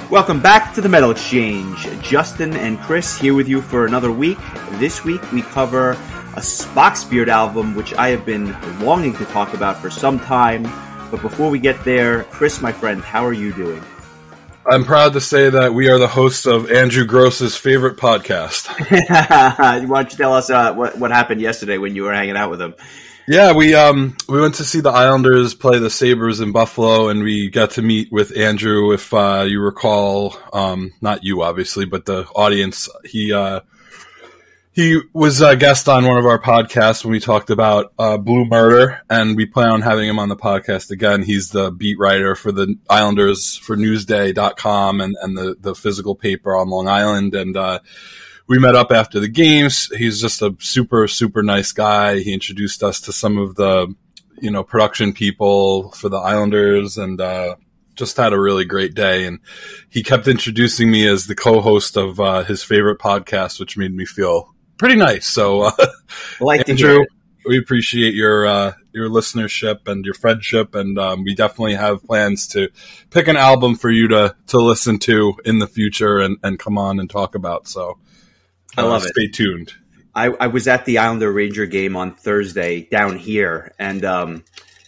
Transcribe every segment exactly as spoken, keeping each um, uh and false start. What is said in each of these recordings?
Welcome back to the Metal Exchange. Justin and Chris here with you for another week. This week we cover a Spoxbeard album, which I have been longing to talk about for some time. But before we get there, Chris, my friend, how are you doing? I'm proud to say that we are the hosts of Andrew Gross's favorite podcast. Why don't you tell us uh, what, what happened yesterday when you were hanging out with him? Yeah, we um we went to see the Islanders play the Sabres in Buffalo, and we got to meet with Andrew. If uh, you recall, um, not you obviously, but the audience. He uh, he was a guest on one of our podcasts when we talked about uh, Blue Murder, and we plan on having him on the podcast again. He's the beat writer for the Islanders for Newsday dot com and and the the physical paper on Long Island, and uh, we met up after the games. He's just a super, super nice guy. He introduced us to some of the, you know, production people for the Islanders, and uh, just had a really great day. And he kept introducing me as the co-host of uh, his favorite podcast, which made me feel pretty nice. So, uh, like Andrew, we appreciate your uh, your listenership and your friendship, and um, we definitely have plans to pick an album for you to to listen to in the future and, and come on and talk about. So. I love uh, it. Stay tuned. I, I was at the Islander Ranger game on Thursday down here, and um,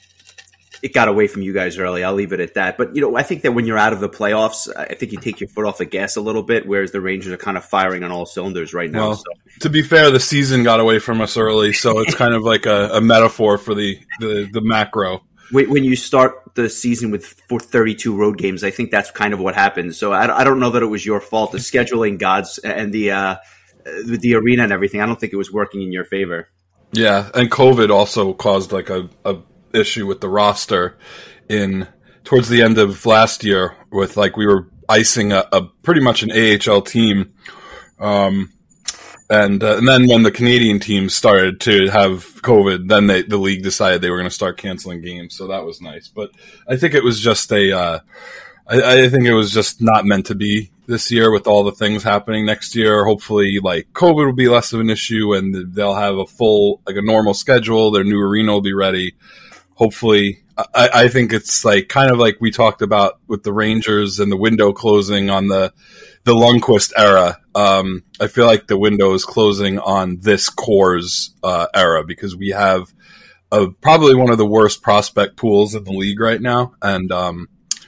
it got away from you guys early. I'll leave it at that. But, you know, I think that when you're out of the playoffs, I think you take your foot off the gas a little bit, whereas the Rangers are kind of firing on all cylinders right now. Well, so. To be fair, the season got away from us early, so it's kind of like a, a metaphor for the, the, the macro. When you start the season with thirty-two road games, I think that's kind of what happened. So I, I don't know that it was your fault. The scheduling gods and the uh, with the arena and everything, I don't think it was working in your favor. Yeah, and COVID also caused like a, a issue with the roster in towards the end of last year with like we were icing a, a pretty much an A H L team. Um, and uh, and then when the Canadian teams started to have COVID, then they, the league decided they were going to start canceling games. So that was nice. But I think it was just a uh, I, I think it was just not meant to be this year with all the things happening next year. Hopefully, like COVID will be less of an issue and they'll have a full, like a normal schedule. Their new arena will be ready. Hopefully, I, I think it's like kind of like we talked about with the Rangers and the window closing on the, the Lundqvist era. Um, I feel like the window is closing on this core's uh, era because we have a, probably one of the worst prospect pools in the league right now. And, um,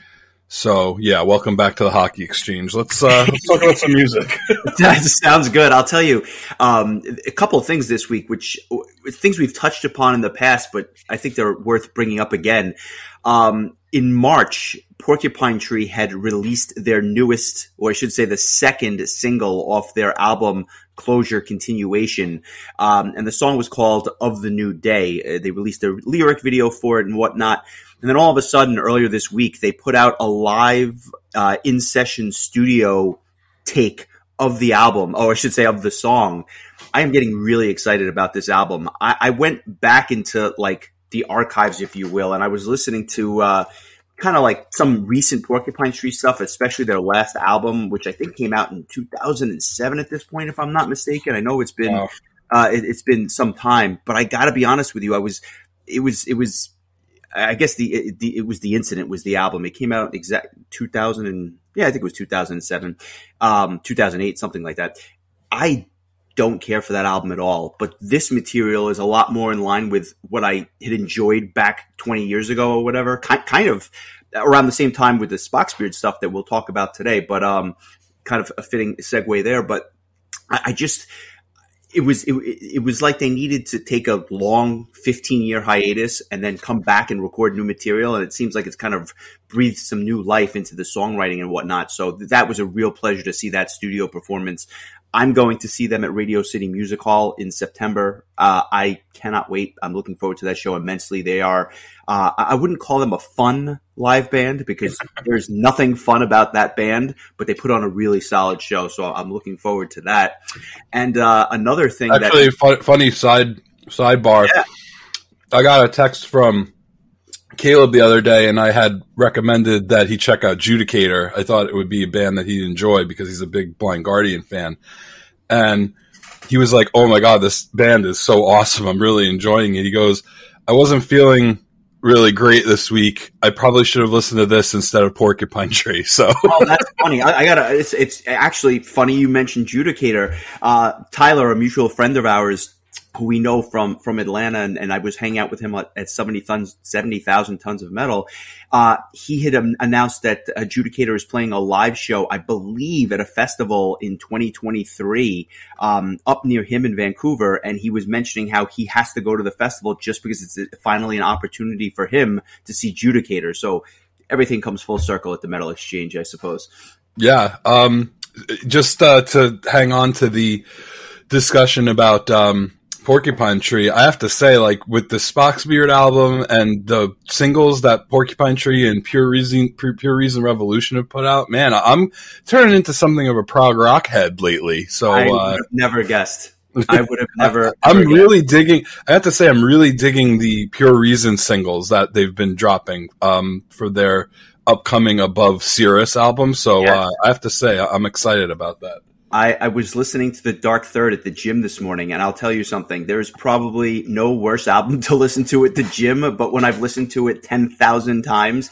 So, yeah, welcome back to the Hockey Exchange. Let's, uh, let's talk about some music. That sounds good. I'll tell you um, a couple of things this week, which things we've touched upon in the past, but I think they're worth bringing up again. Um, in March, Porcupine Tree had released their newest, or I should say the second single off their album Closure Continuation. Um, and the song was called Of the New Day. Uh, they released a lyric video for it and whatnot. And then all of a sudden, earlier this week, they put out a live uh, in-session studio take of the album, or I should say of the song. I am getting really excited about this album. I, I went back into like the archives, if you will, and I was listening to uh, kind of like some recent Porcupine Tree stuff, especially their last album, which I think came out in two thousand seven at this point, if I'm not mistaken. I know it's been Wow. uh, it, it's been some time, but I got to be honest with you, I was it was it was. I guess the, the it was the incident was the album. It came out exact two thousand and yeah, I think it was two thousand seven, um, two thousand eight, something like that. I don't care for that album at all, but this material is a lot more in line with what I had enjoyed back twenty years ago or whatever. Kind kind of around the same time with the Spoxbeard stuff that we'll talk about today, but um, kind of a fitting segue there. But I, I just. It was it, it was like they needed to take a long fifteen year hiatus and then come back and record new material, and it seems like it's kind of breathed some new life into the songwriting and whatnot. So that was a real pleasure to see that studio performance. I'm going to see them at Radio City Music Hall in September. Uh, I cannot wait. I'm looking forward to that show immensely. They are, uh, I wouldn't call them a fun live band because there's nothing fun about that band, but they put on a really solid show. So I'm looking forward to that. And uh, another thing Actually, that... fun, funny side sidebar. Yeah. I got a text from Caleb the other day, and I had recommended that he check out Judicator. I thought it would be a band that he'd enjoy because he's a big Blind Guardian fan. And he was like, oh my God, this band is so awesome. I'm really enjoying it. He goes, I wasn't feeling really great this week. I probably should have listened to this instead of Porcupine Tree. So, oh, that's funny. I, I gotta. It's it's actually funny you mentioned Judicator. Uh, Tyler, a mutual friend of ours, who we know from from Atlanta, and, and I was hanging out with him at, at seventy tons, seventy thousand tons of metal. Uh, he had um, announced that Judicator is playing a live show, I believe, at a festival in twenty twenty-three, um, up near him in Vancouver. And he was mentioning how he has to go to the festival just because it's finally an opportunity for him to see Judicator. So everything comes full circle at the Metal Exchange, I suppose. Yeah. Um, just uh, to hang on to the discussion about um, Porcupine Tree, I have to say, like, with the Spocksbeard album and the singles that Porcupine Tree and Pure Reason, Pure, Pure Reason Revolution have put out, man, I'm turning into something of a prog rock head lately. So I would uh, have never guessed. I would have never. I'm never really guessed. digging. I have to say, I'm really digging the Pure Reason singles that they've been dropping um, for their upcoming Above Cirrus album. So yes. uh, I have to say, I'm excited about that. I, I was listening to the Dark Third at the gym this morning, and I'll tell you something. There's probably no worse album to listen to at the gym, but when I've listened to it ten thousand times,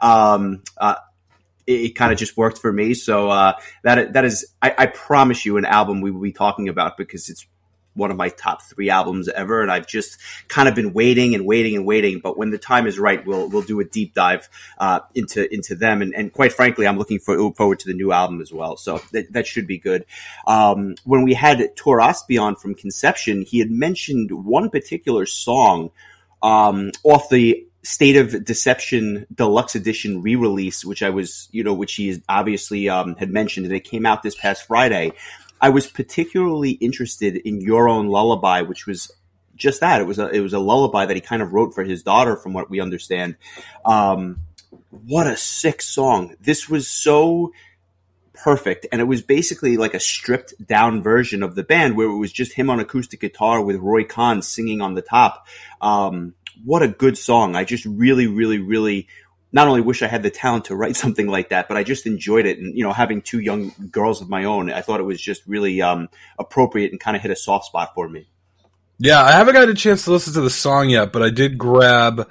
um, uh, it, it kind of just worked for me. So uh, that that is, I, I promise you, an album we will be talking about because it's one of my top three albums ever, and I've just kind of been waiting and waiting and waiting. But when the time is right, we'll we'll do a deep dive uh, into into them. And, and quite frankly, I'm looking for, forward to the new album as well. So that, that should be good. Um, when we had Tor Asbjorn from Conception, he had mentioned one particular song um, off the State of Deception Deluxe Edition re-release, which I was, you know, which he obviously um, had mentioned, and it came out this past Friday. I was particularly interested in Your Own Lullaby, which was just that. It was a, it was a lullaby that he kind of wrote for his daughter, from what we understand. Um, what a sick song. This was so perfect. And it was basically like a stripped down version of the band where it was just him on acoustic guitar with Roy Khan singing on the top. Um, what a good song. I just really, really, really not only wish I had the talent to write something like that, but I just enjoyed it. And, you know, having two young girls of my own, I thought it was just really um, appropriate and kind of hit a soft spot for me. Yeah, I haven't got a chance to listen to the song yet, but I did grab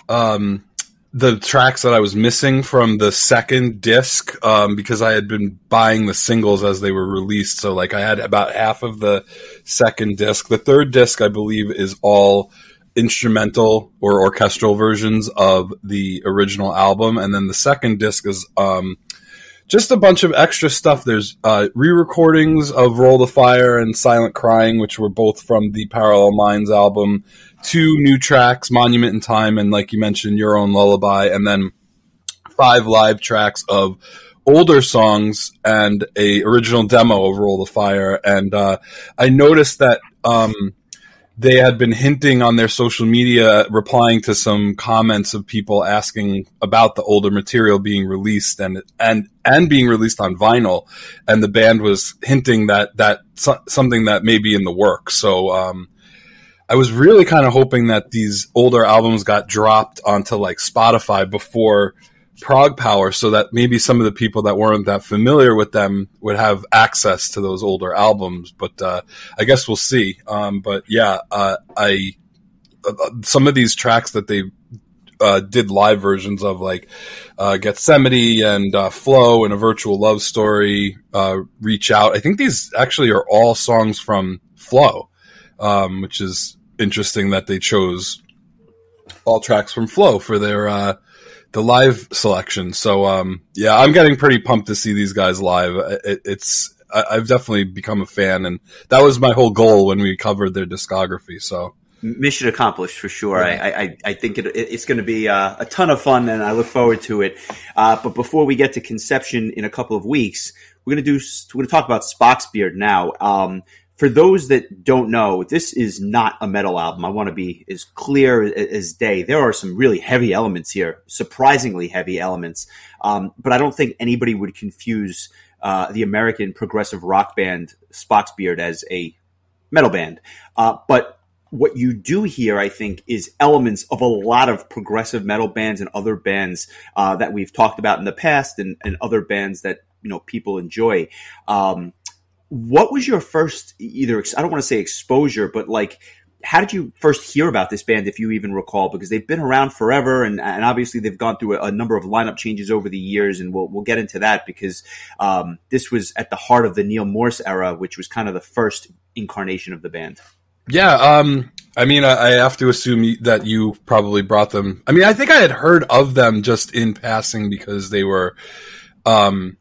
um, the tracks that I was missing from the second disc um, because I had been buying the singles as they were released. So, like, I had about half of the second disc. The third disc, I believe, is all instrumental or orchestral versions of the original album, and then the second disc is um just a bunch of extra stuff. There's uh re-recordings of Roll the Fire and Silent Crying, which were both from the Parallel Minds album, two new tracks, Monument in Time and, like you mentioned, Your Own Lullaby, and then five live tracks of older songs and a original demo of Roll the Fire. And uh I noticed that um they had been hinting on their social media, replying to some comments of people asking about the older material being released and and and being released on vinyl, and the band was hinting that that something that may be in the works. So um, I was really kind of hoping that these older albums got dropped onto like Spotify before Prog Power, so that maybe some of the people that weren't that familiar with them would have access to those older albums. But uh, I guess we'll see. Um, but yeah, uh, I uh, some of these tracks that they uh, did live versions of, like uh, Gethsemane and uh, Flow and A Virtual Love Story, uh, Reach Out. I think these actually are all songs from Flow, um, which is interesting that they chose all tracks from Flow for their uh, the live selection. So, um, yeah, I'm getting pretty pumped to see these guys live. It, it's, I, I've definitely become a fan, and that was my whole goal when we covered their discography. So mission accomplished for sure. Yeah. I, I, I think it, it's going to be uh, a ton of fun, and I look forward to it. Uh, but before we get to Conception in a couple of weeks, we're going to do, we're going to talk about Spocksbeard now. Um, For those that don't know, this is not a metal album. I want to be as clear as day. There are some really heavy elements here, surprisingly heavy elements. Um, but I don't think anybody would confuse uh, the American progressive rock band Spocksbeard as a metal band. Uh, but what you do here, I think, is elements of a lot of progressive metal bands and other bands uh, that we've talked about in the past, and, and other bands that, you know, people enjoy. Um, What was your first, either, I don't want to say exposure, but like how did you first hear about this band, if you even recall? Because they've been around forever, and, and obviously they've gone through a, a number of lineup changes over the years, and we'll we'll get into that because um, this was at the heart of the Neal Morse era, which was kind of the first incarnation of the band. Yeah, um, I mean, I, I have to assume that you probably brought them. I mean, I think I had heard of them just in passing because they were, um,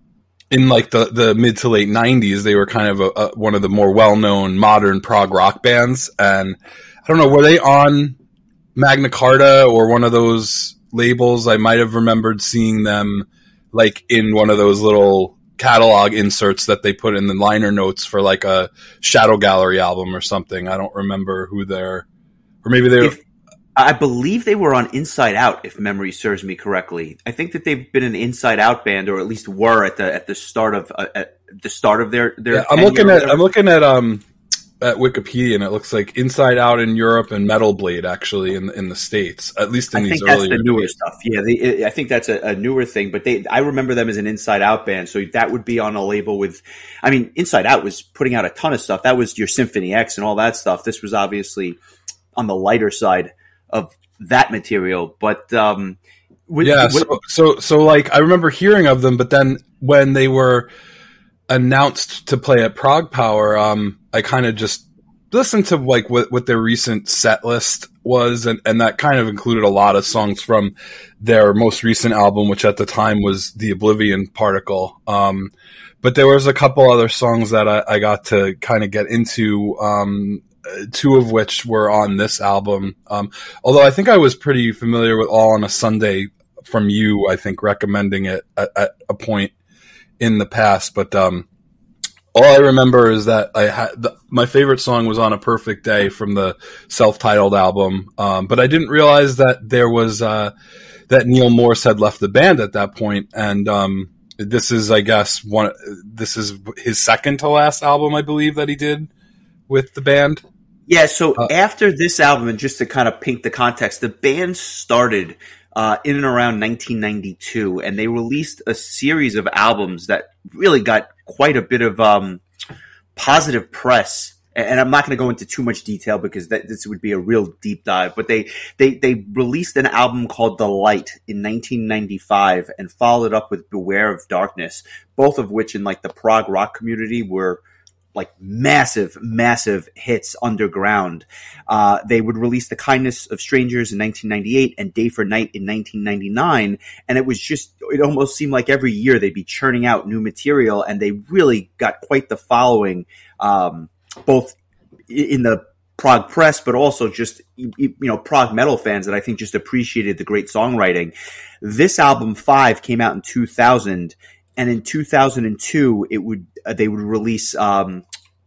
in like the, the mid to late nineties, they were kind of a, a, one of the more well-known modern prog rock bands. And I don't know, were they on Magna Carta or one of those labels? I might have remembered seeing them like in one of those little catalog inserts that they put in the liner notes for like a Shadow Gallery album or something. I don't remember who they're, or maybe they're. If, I believe they were on Inside Out, if memory serves me correctly. I think that they've been an Inside Out band, or at least were at the at the start of uh, at the start of their their. Yeah, I'm looking at I'm looking at um at Wikipedia, and it looks like Inside Out in Europe and Metal Blade actually in in the States, at least in I these think that's earlier the newer days. stuff. Yeah, they, I think that's a, a newer thing. But they, I remember them as an Inside Out band, so that would be on a label with. I mean, Inside Out was putting out a ton of stuff. That was your Symphony X and all that stuff. This was obviously on the lighter side of that material, but um, with, yeah. with, so so so like I remember hearing of them, but then when they were announced to play at Prague Power, um, I kind of just listened to like what, what their recent set list was, and, and that kind of included a lot of songs from their most recent album, which at the time was The Oblivion Particle. Um, but there was a couple other songs that I, I got to kind of get into, um, two of which were on this album. Um, although I think I was pretty familiar with All on a Sunday from you, I think, recommending it at, at a point in the past. But um, all I remember is that I had the, my favorite song was On a Perfect Day from the self-titled album. Um, but I didn't realize that there was uh, that Neal Morse had left the band at that point. And um, this is, I guess, one. This is his second to last album, I believe, that he did with the band. Yeah, so uh, after this album, and just to kind of paint the context, the band started uh, in and around nineteen ninety-two, and they released a series of albums that really got quite a bit of um, positive press. And I'm not going to go into too much detail because that, this would be a real deep dive. But they, they they released an album called The Light in nineteen ninety-five and followed up with Beware of Darkness, both of which in like the prog rock community were like massive, massive hits underground. Uh, they would release The Kindness of Strangers in nineteen ninety-eight and Day for Night in nineteen ninety-nine. And it was just, it almost seemed like every year they'd be churning out new material, and they really got quite the following, um, both in the prog press, but also just, you know, prog metal fans that I think just appreciated the great songwriting. This album Five came out in two thousand. And in two thousand two, it would uh, they would release um,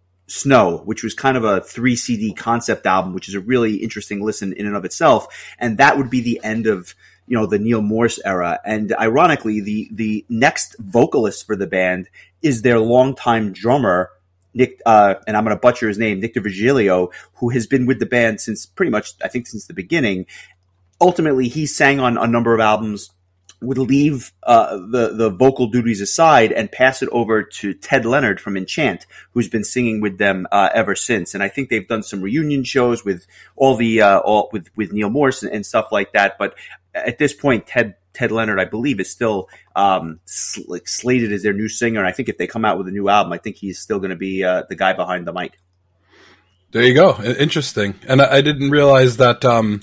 Snow, which was kind of a three C D concept album, which is a really interesting listen in and of itself. And that would be the end of, you know, the Neal Morse era. And ironically, the the next vocalist for the band is their longtime drummer, Nick, uh, and I'm going to butcher his name, Nick Virgilio, who has been with the band since pretty much, I think, since the beginning. Ultimately, he sang on a number of albums, would leave uh, the, the vocal duties aside and pass it over to Ted Leonard from Enchant, who's been singing with them uh, ever since. And I think they've done some reunion shows with all the uh, all with, with Neal Morse and, and stuff like that. But at this point, Ted Ted Leonard, I believe, is still um, sl- slated as their new singer. And I think if they come out with a new album, I think he's still going to be uh, the guy behind the mic. There you go. Interesting. And I, I didn't realize that. Um,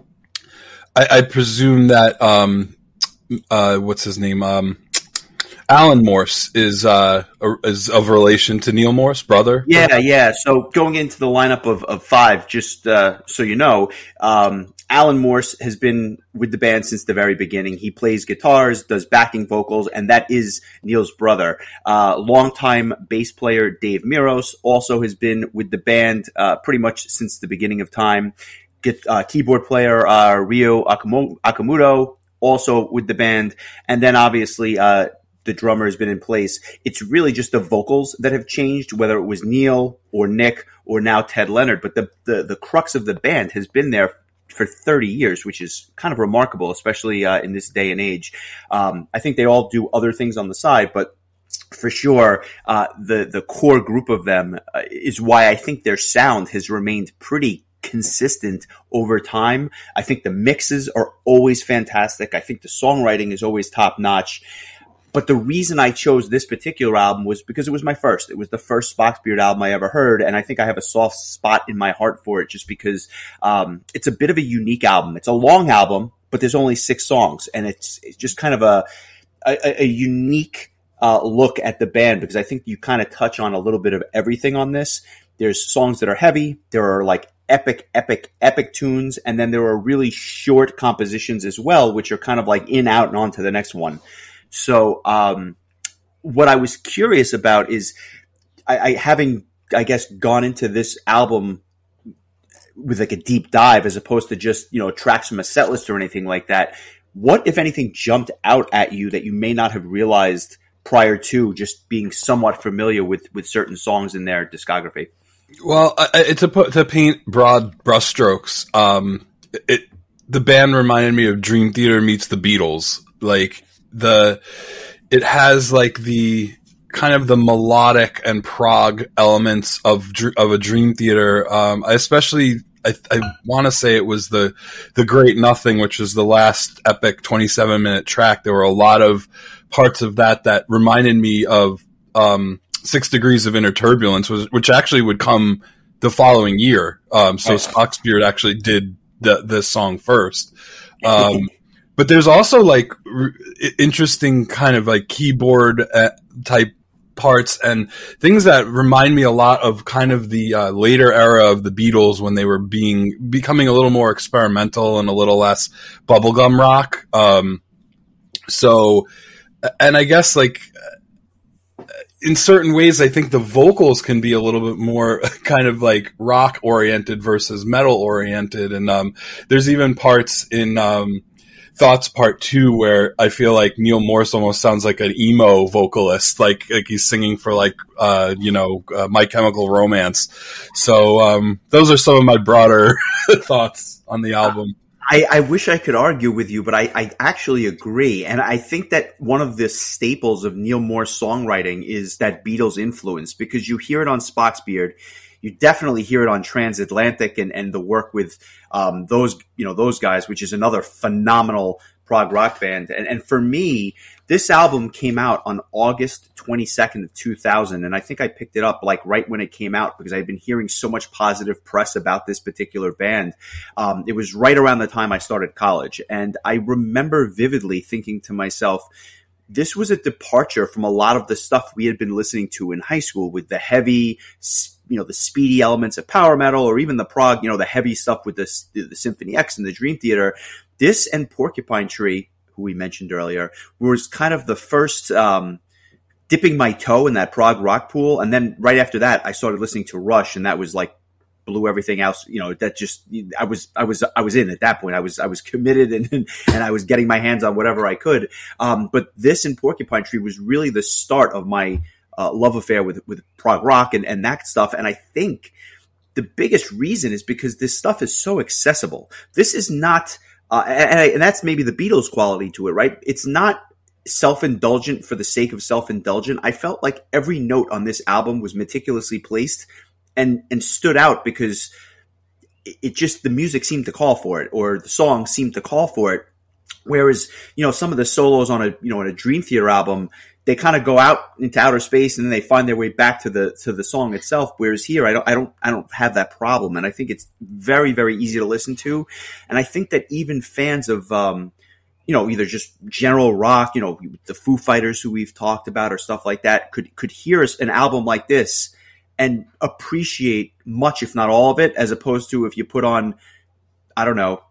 I, I presume that. Um, Uh, what's his name? Um, Alan Morse is uh, is of relation to Neal Morse, brother. Yeah, yeah. So going into the lineup of, of Five, just uh, so you know, um, Alan Morse has been with the band since the very beginning. He plays guitars, does backing vocals, and that is Neal's brother. Uh, longtime bass player Dave Miros also has been with the band uh, pretty much since the beginning of time. Get, uh, keyboard player uh, Ryo Akamoto. Akamoto also with the band. And then obviously, uh, the drummer has been in place. It's really just the vocals that have changed, whether it was Neal or Nick or now Ted Leonard. But the, the, the crux of the band has been there for thirty years, which is kind of remarkable, especially, uh, in this day and age. Um, I think they all do other things on the side, but for sure, uh, the, the core group of them uh, is why I think their sound has remained pretty consistent over time. I think the mixes are always fantastic. I think the songwriting is always top notch. But the reason I chose this particular album was because it was my first. It was the first Spotsbeard album I ever heard, and I think I have a soft spot in my heart for it just because um, it's a bit of a unique album. It's a long album, but there's only six songs, and it's, it's just kind of a a, a unique uh, look at the band because I think you kind of touch on a little bit of everything on this. There's songs that are heavy. There are like epic, epic, epic tunes, and then there are really short compositions as well, which are kind of like in, out, and on to the next one. So, um, what I was curious about is I, I having, I guess, gone into this album with like a deep dive as opposed to just, you know, tracks from a set list or anything like that. What, if anything, jumped out at you that you may not have realized prior to just being somewhat familiar with, with certain songs in their discography? Well, uh, to put, to paint broad brushstrokes, um, it, the band reminded me of Dream Theater meets the Beatles. Like, The it has like the kind of the melodic and prog elements of of a Dream Theater. Um, I especially I, I want to say it was the the Great Nothing, which was the last epic twenty-seven minute track. There were a lot of parts of that that reminded me of um, Six Degrees of Inner Turbulence, was, which actually would come the following year. Um, so oh. Spotsbeard actually did the this song first. Um, But there's also like r- interesting kind of like keyboard uh, type parts and things that remind me a lot of kind of the uh, later era of the Beatles when they were being becoming a little more experimental and a little less bubblegum rock. Um, so, and I guess like in certain ways, I think the vocals can be a little bit more kind of like rock oriented versus metal oriented. And um, there's even parts in um, Thoughts Part Two where I feel like Neil Morse almost sounds like an emo vocalist, like like he's singing for like uh, you know uh, My Chemical Romance. So um, those are some of my broader thoughts on the album. I, I wish I could argue with you, but I, I actually agree. And I think that one of the staples of Neil Morse songwriting is that Beatles influence, because you hear it on Spotsbeard. You definitely hear it on Transatlantic and, and the work with um, those, you know, those guys, which is another phenomenal prog rock band. And, and for me, this album came out on August twenty-second of two thousand. And I think I picked it up like right when it came out because I've been hearing so much positive press about this particular band. Um, it was right around the time I started college. And I remember vividly thinking to myself, this was a departure from a lot of the stuff we had been listening to in high school with the heavy, you know, the speedy elements of power metal, or even the prog, you know, the heavy stuff with the, the Symphony X and the Dream Theater. This and Porcupine Tree, who we mentioned earlier, was kind of the first um, dipping my toe in that prog rock pool. And then right after that, I started listening to Rush, and that was like blew everything else. You know, that just I was I was I was in at that point. I was I was committed, and and I was getting my hands on whatever I could. Um, but this and Porcupine Tree was really the start of my Uh, love affair with with prog rock and, and that stuff. And I think the biggest reason is because this stuff is so accessible. This is not, uh, and, I, and that's maybe the Beatles quality to it, right? It's not self-indulgent for the sake of self-indulgent. I felt like every note on this album was meticulously placed and, and stood out because it, it just, the music seemed to call for it, or the song seemed to call for it. Whereas, you know, some of the solos on a, you know, on a Dream Theater album, they kind of go out into outer space and then they find their way back to the to the song itself. Whereas here, I don't I don't I don't have that problem, and I think it's very very easy to listen to. And I think that even fans of um, you know, either just general rock, you know, the Foo Fighters who we've talked about or stuff like that, could could hear an album like this and appreciate much, if not all of it, as opposed to if you put on, I don't know,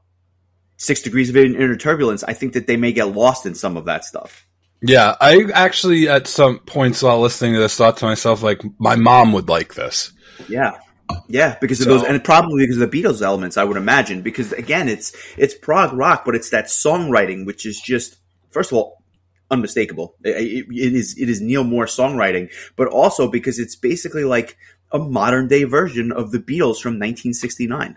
Six Degrees of Inner Turbulence. I think that they may get lost in some of that stuff. Yeah, I actually, at some points while listening to this, thought to myself, like, my mom would like this. Yeah. Yeah, because of so, those, and probably because of the Beatles elements, I would imagine. Because, again, it's it's prog rock, but it's that songwriting, which is just, first of all, unmistakable. It, it, it is it is Neil Morse songwriting, but also because it's basically like a modern-day version of the Beatles from nineteen sixty-nine.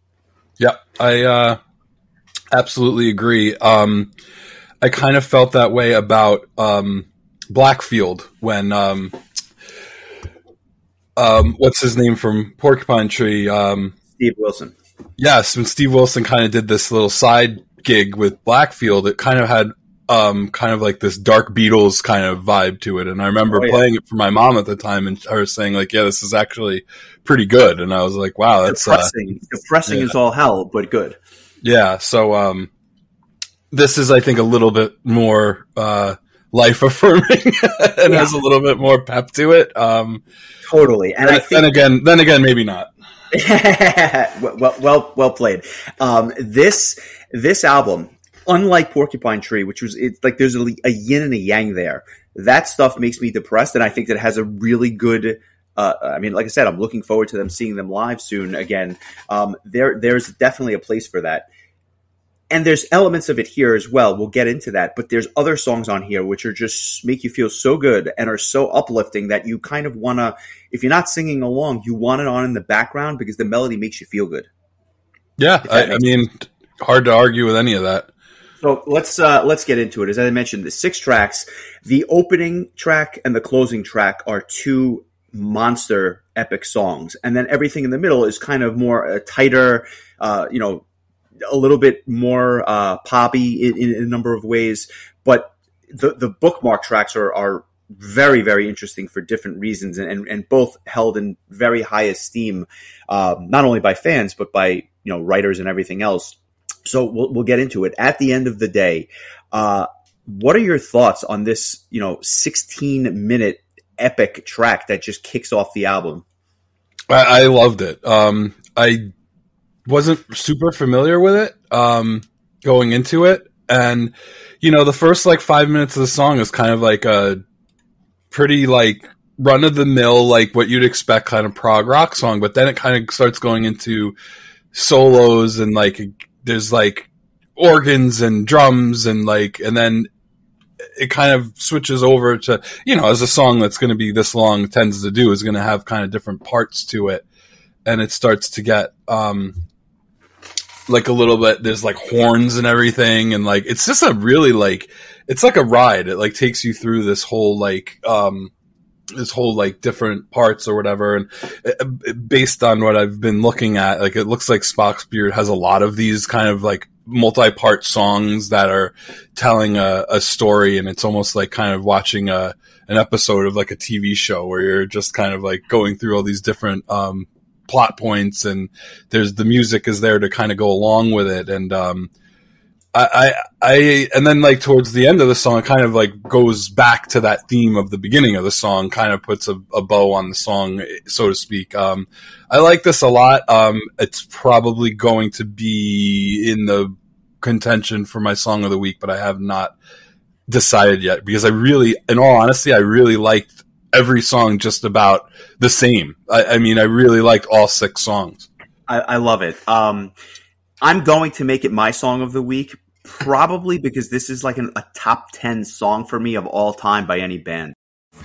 Yeah, I uh, absolutely agree. Um I kind of felt that way about um, Blackfield when um, um, what's his name from Porcupine Tree? Um, Steve Wilson. Yes, when Steve Wilson kind of did this little side gig with Blackfield, it kind of had um, kind of like this dark Beatles kind of vibe to it. And I remember oh, yeah. playing it for my mom at the time and her saying like, yeah, this is actually pretty good. And I was like, wow, that's depressing. Uh, depressing yeah. is all hell, but good. Yeah. So um, this is, I think, a little bit more uh, life affirming and yeah. has a little bit more pep to it. Um, totally. And, and I think- then again, then again, maybe not. well, well, well played. Um, this, this album, unlike Porcupine Tree, which was, it's like there's a, a yin and a yang there. That stuff makes me depressed, and I think that it has a really good. Uh, I mean, like I said, I'm looking forward to them seeing them live soon again. Um, there, there's definitely a place for that, and there's elements of it here as well. We'll get into that, but there's other songs on here which are just make you feel so good and are so uplifting that you kind of want to. If you're not singing along, you want it on in the background because the melody makes you feel good. Yeah, I, I mean, hard to argue with any of that. So let's uh, let's get into it. As I mentioned, the six tracks, the opening track and the closing track are two monster epic songs, and then everything in the middle is kind of more uh, tighter, uh, you know, a little bit more uh, poppy in, in a number of ways. But the the bookmark tracks are are very very interesting for different reasons, and and, and both held in very high esteem, uh, not only by fans but by you know writers and everything else. So we'll, we'll get into it. At the end of the day, uh, what are your thoughts on this, you know, sixteen minute epic track that just kicks off the album? I, I loved it. Um, I wasn't super familiar with it um, going into it. And, you know, the first like five minutes of the song is kind of like a pretty like run of the mill, like what you'd expect kind of prog rock song. But then it kind of starts going into solos and like there's like organs and drums and like, and then it kind of switches over to, you know, as a song that's going to be this long tends to do is going to have kind of different parts to it. And it starts to get, um, like a little bit, there's like horns and everything. And like, it's just a really like, it's like a ride. It like takes you through this whole like, um, this whole like different parts or whatever. And uh, based on what I've been looking at, like it looks like Spock's Beard has a lot of these kind of like multi-part songs that are telling a, a story. And it's almost like kind of watching a, an episode of like a T V show where you're just kind of like going through all these different, um, plot points and there's the music is there to kind of go along with it. And, um, I, I, and then like towards the end of the song, it kind of like goes back to that theme of the beginning of the song, kind of puts a, a bow on the song, so to speak. Um, I like this a lot. Um, it's probably going to be in the contention for my song of the week, but I have not decided yet because I really, in all honesty, I really liked every song just about the same. I, I mean, I really liked all six songs. I, I love it. Um, I'm going to make it my song of the week. Probably because this is like an, a top ten song for me of all time by any band.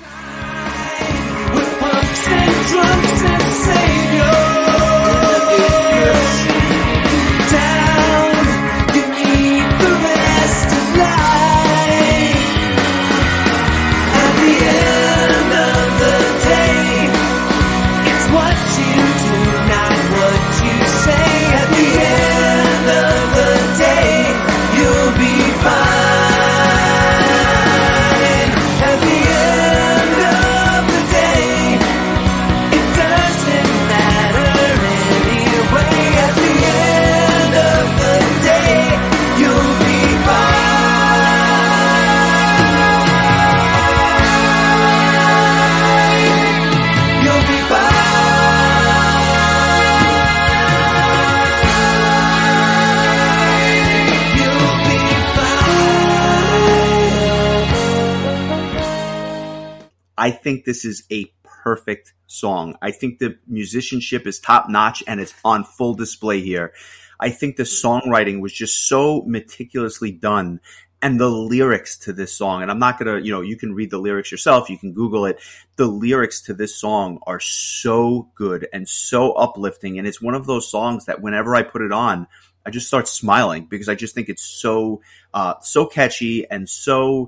I think this is a perfect song. I think the musicianship is top notch and it's on full display here. I think the songwriting was just so meticulously done and the lyrics to this song, and I'm not going to, you know, you can read the lyrics yourself. You can Google it. The lyrics to this song are so good and so uplifting. And it's one of those songs that whenever I put it on, I just start smiling because I just think it's so, uh, so catchy and so,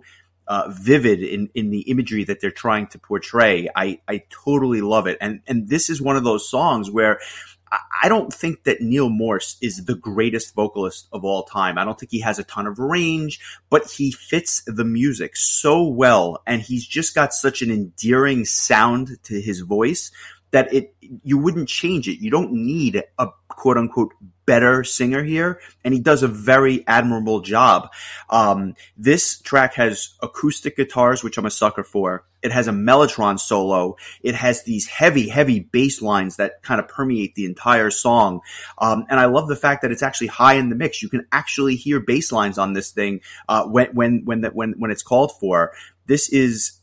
uh, vivid in, in the imagery that they're trying to portray. I, I totally love it. And, and this is one of those songs where I, I don't think that Neal Morse is the greatest vocalist of all time. I don't think he has a ton of range, but he fits the music so well. And he's just got such an endearing sound to his voice that it, you wouldn't change it. You don't need a quote unquote better singer here. And he does a very admirable job. Um, this track has acoustic guitars, which I'm a sucker for. It has a mellotron solo. It has these heavy, heavy bass lines that kind of permeate the entire song. Um, and I love the fact that it's actually high in the mix. You can actually hear bass lines on this thing, uh, when, when, when, that, when, when it's called for. This is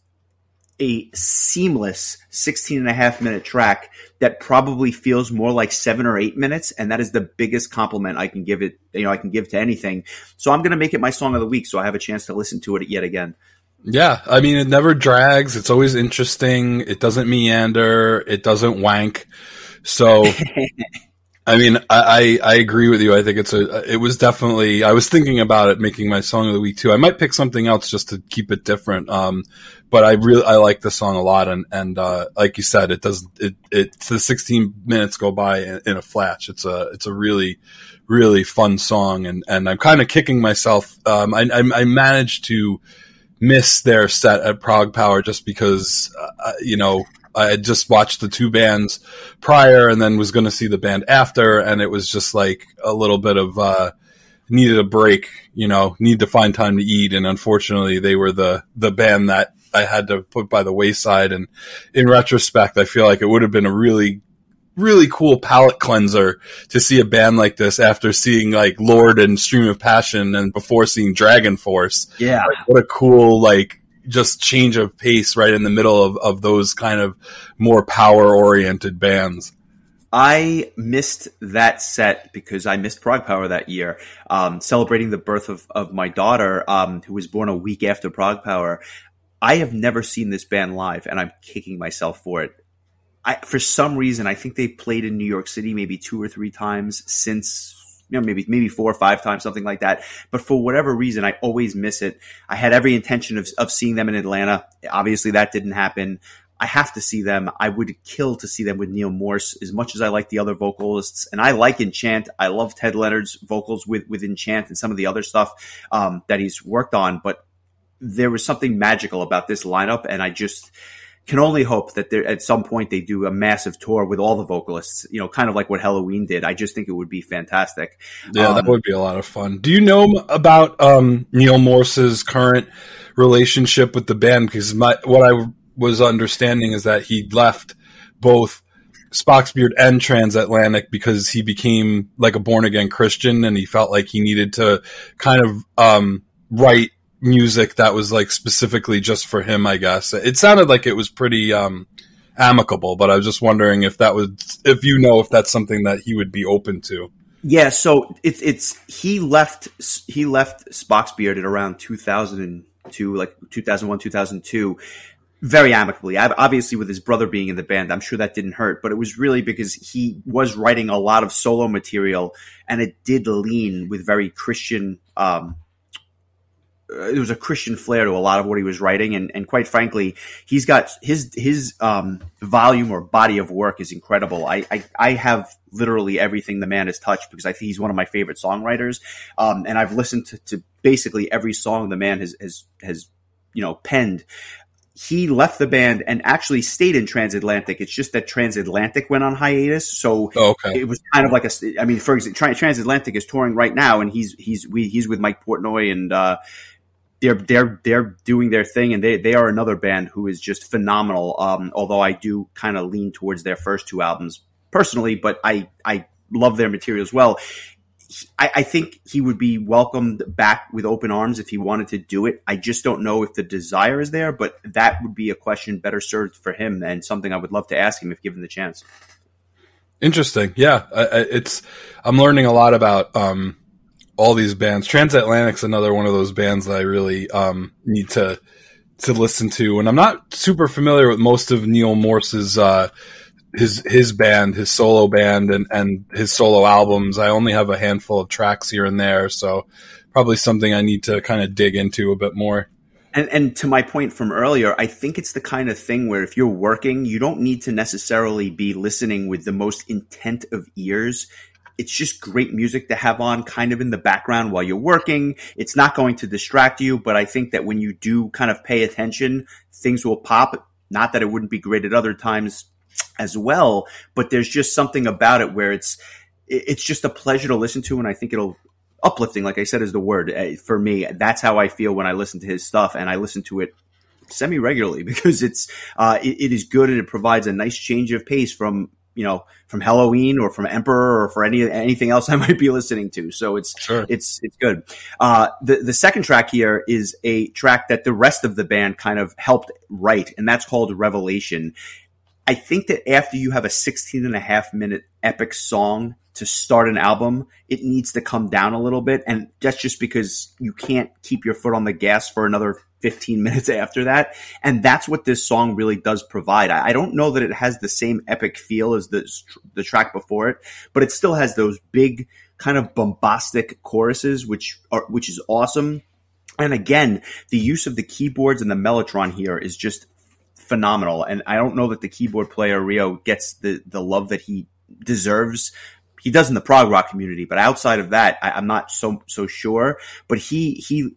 a seamless sixteen and a half minute track that probably feels more like seven or eight minutes. And that is the biggest compliment I can give it, you know, I can give to anything. So I'm going to make it my song of the week, so I have a chance to listen to it yet again. Yeah. I mean, it never drags. It's always interesting. It doesn't meander. It doesn't wank. So, I mean, I, I, I agree with you. I think it's a, it was definitely, I was thinking about it making my song of the week too. I might pick something else just to keep it different. Um, but I really, I like the song a lot. And, and, uh, like you said, it doesn't, it, it, the sixteen minutes go by in, in a flash. It's a, it's a really, really fun song. And, and I'm kind of kicking myself. Um, I, I, I managed to miss their set at Prog Power just because, uh, you know, I had just watched the two bands prior and then was going to see the band after. And it was just like a little bit of, uh, needed a break, you know, need to find time to eat. And unfortunately they were the, the band that I had to put by the wayside. And in retrospect, I feel like it would have been a really, really cool palate cleanser to see a band like this after seeing like Lord and Stream of Passion and before seeing Dragon Force. Yeah. Like, what a cool, like, just change of pace right in the middle of, of those kind of more power oriented bands. I missed that set because I missed Prog Power that year, um, celebrating the birth of, of my daughter, um, who was born a week after Prog Power. I have never seen this band live, and I'm kicking myself for it. I, for some reason, I think they've played in New York City maybe two or three times since, you know, maybe maybe four or five times, something like that. But for whatever reason, I always miss it. I had every intention of, of seeing them in Atlanta. Obviously, that didn't happen. I have to see them. I would kill to see them with Neal Morse as much as I like the other vocalists. And I like Enchant. I love Ted Leonard's vocals with, with Enchant and some of the other stuff um, that he's worked on. But there was something magical about this lineup, and I just can only hope that there, at some point they do a massive tour with all the vocalists, you know, kind of like what Helloween did. I just think it would be fantastic. Yeah, um, that would be a lot of fun. Do you know about um, Neal Morse's current relationship with the band? Because my, what I was understanding is that he left both Spock's Beard and Transatlantic because he became like a born-again Christian, and he felt like he needed to kind of um, write music that was like specifically just for him, I guess. It sounded like it was pretty um, amicable, but I was just wondering if that was, if you know, if that's something that he would be open to. Yeah, so it's it's he left he left Spock's Beard at around two thousand two, like two thousand one, two thousand two, very amicably. Obviously, with his brother being in the band, I'm sure that didn't hurt, but it was really because he was writing a lot of solo material, and it did lean with very Christian. Um, there was a Christian flair to a lot of what he was writing, and, and quite frankly, he's got his his um, volume or body of work is incredible. I, I I have literally everything the man has touched because I think he's one of my favorite songwriters, um, and I've listened to, to basically every song the man has has has you know penned. He left the band and actually stayed in Transatlantic. It's just that Transatlantic went on hiatus, so oh, okay. It was kind of like a. I mean, for example, Transatlantic is touring right now, and he's he's we, he's with Mike Portnoy, and uh, they're they're they're doing their thing, and they they are another band who is just phenomenal. Um, although I do kind of lean towards their first two albums personally, but I I love their material as well. I, I think he would be welcomed back with open arms if he wanted to do it. I just don't know if the desire is there, but that would be a question better served for him and something I would love to ask him if given the chance. Interesting. Yeah. I, I, it's, I'm learning a lot about, um, all these bands. Transatlantic's another one of those bands that I really, um, need to, to listen to. And I'm not super familiar with most of Neal Morse's, uh, his his band, his solo band, and, and his solo albums. I only have a handful of tracks here and there, so probably something I need to kind of dig into a bit more. And, and to my point from earlier, I think it's the kind of thing where if you're working, you don't need to necessarily be listening with the most intent of ears. It's just great music to have on kind of in the background while you're working. It's not going to distract you, but I think that when you do kind of pay attention, things will pop. Not that it wouldn't be great at other times as well, but there's just something about it where it's, it's just a pleasure to listen to. And I think it'll, uplifting, like I said, is the word for me. That's how I feel when I listen to his stuff, and I listen to it semi regularly because it's uh, it, it is good and it provides a nice change of pace from you know from Helloween or from Emperor or for any anything else I might be listening to. So it's sure. it's it's good. Uh, the the second track here is a track that the rest of the band kind of helped write, and that's called Revelation. I think that after you have a sixteen and a half minute epic song to start an album, it needs to come down a little bit. And that's just because you can't keep your foot on the gas for another fifteen minutes after that. And that's what this song really does provide. I, I don't know that it has the same epic feel as the, the track before it, but it still has those big kind of bombastic choruses, which are, which is awesome. And again, the use of the keyboards and the Mellotron here is just phenomenal. And I don't know that the keyboard player Rio gets the, the love that he deserves. He does in the prog rock community, but outside of that, I, I'm not so so sure. But he he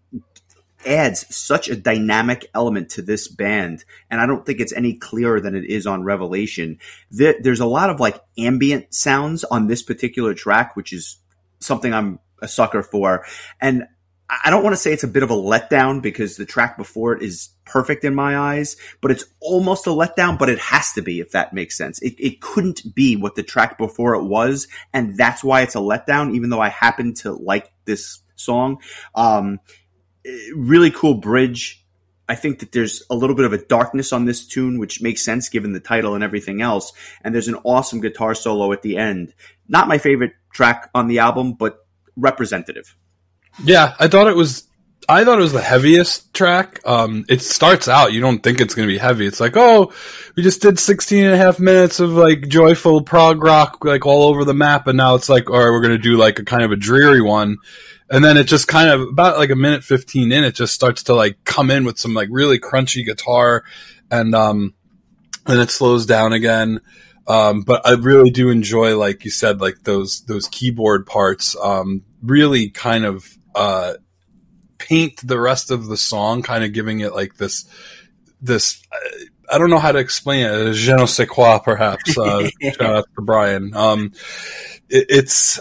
adds such a dynamic element to this band, and I don't think it's any clearer than it is on Revelation. There, there's a lot of like ambient sounds on this particular track, which is something I'm a sucker for. And I don't want to say it's a bit of a letdown because the track before it is perfect in my eyes, but it's almost a letdown, but it has to be, if that makes sense. It, it couldn't be what the track before it was, and that's why it's a letdown, even though I happen to like this song. Um, really cool bridge. I think that there's a little bit of a darkness on this tune, which makes sense given the title and everything else. And there's an awesome guitar solo at the end. Not my favorite track on the album, but representative. Yeah, I thought it was I thought it was the heaviest track. Um, it starts out, you don't think it's going to be heavy. It's like, oh, we just did sixteen and a half minutes of like joyful prog rock, like all over the map. And now it's like, all right, we're going to do like a kind of a dreary one. And then it just kind of about like a minute fifteen in, it just starts to like come in with some like really crunchy guitar. And, um, and it slows down again. Um, but I really do enjoy, like you said, like those, those keyboard parts, um, really kind of, uh, paint the rest of the song, kind of giving it like this, this, uh, I don't know how to explain it. Je ne sais quoi, perhaps. Uh, shout out to Brian. Um, it, it's,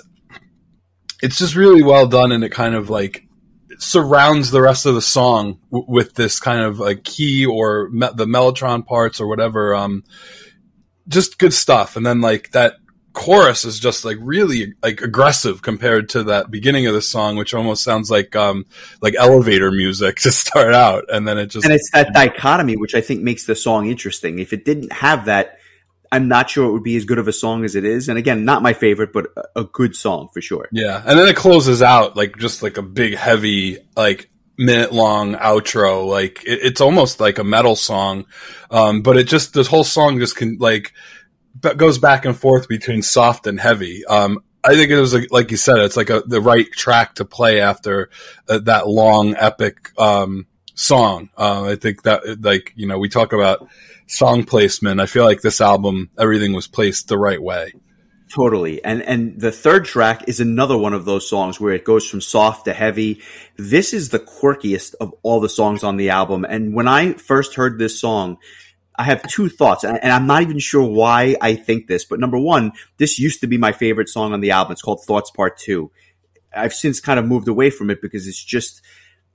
it's just really well done, and it kind of like surrounds the rest of the song w- with this kind of like key or me- the Mellotron parts or whatever. Um, just good stuff. And then like that chorus is just like really like aggressive compared to that beginning of the song, which almost sounds like um like elevator music to start out, and then it just and it's that dichotomy which I think makes the song interesting. If it didn't have that, I'm not sure it would be as good of a song as it is. And again, not my favorite, but a good song for sure. Yeah, and then it closes out like just like a big heavy like minute long outro. Like it, it's almost like a metal song, um but it just this whole song just can like goes back and forth between soft and heavy. Um, I think it was like, like you said, it's like a, the right track to play after uh, that long epic, um, song. Uh, I think that like, you know, we talk about song placement. I feel like this album, everything was placed the right way. Totally. And, and the third track is another one of those songs where it goes from soft to heavy. This is the quirkiest of all the songs on the album. And when I first heard this song, I have two thoughts, and I'm not even sure why I think this, but number one, this used to be my favorite song on the album. It's called Thoughts Part Two. I've since kind of moved away from it because it's just,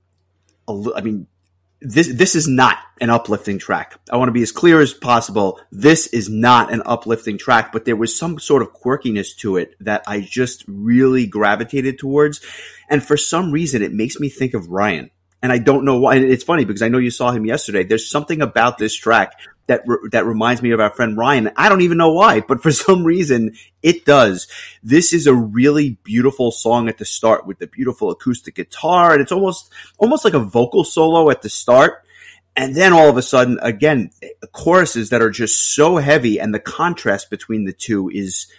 a, I mean, this, this is not an uplifting track. I want to be as clear as possible. This is not an uplifting track, but there was some sort of quirkiness to it that I just really gravitated towards. And for some reason, it makes me think of Ryan. And I don't know why. And it's funny because I know you saw him yesterday. There's something about this track that re- that reminds me of our friend Ryan. I don't even know why, but for some reason it does. This is a really beautiful song at the start with the beautiful acoustic guitar, and it's almost almost like a vocal solo at the start. And then all of a sudden, again, choruses that are just so heavy, and the contrast between the two is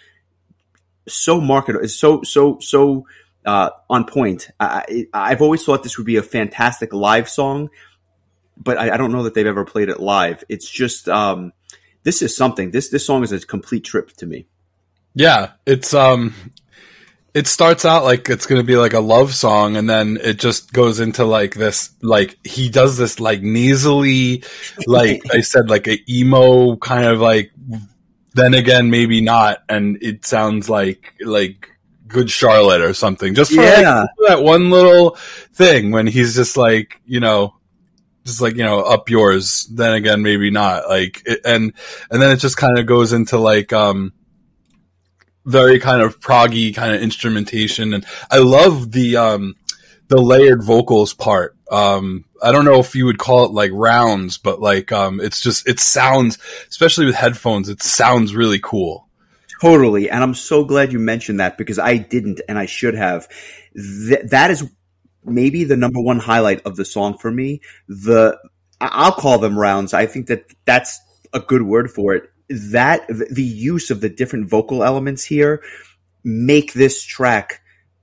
so marked. Is so so so. Uh, on point. I, I've always thought this would be a fantastic live song. but I, I don't know that they've ever played it live. It's just um, this is something. This this song is a complete trip to me. Yeah, it's um, it starts out like it's going to be like a love song, and then it just goes into like this, like he does this like nasally, like I said, like a emo kind of like. Then again, maybe not, and it sounds like like Good Charlotte or something. Just for yeah. like, that one little thing when he's just like, you know, just like, you know, up yours. Then again, maybe not. Like, it, and and then it just kind of goes into like um, very kind of proggy kind of instrumentation, and I love the um, the layered vocals part. Um, I don't know if you would call it like rounds, but like, um, it's just, it sounds, especially with headphones, it sounds really cool. Totally. And I'm so glad you mentioned that because I didn't and I should have. Th- that is maybe the number one highlight of the song for me. The, I'll call them rounds. I think that that's a good word for it. That the use of the different vocal elements here make this track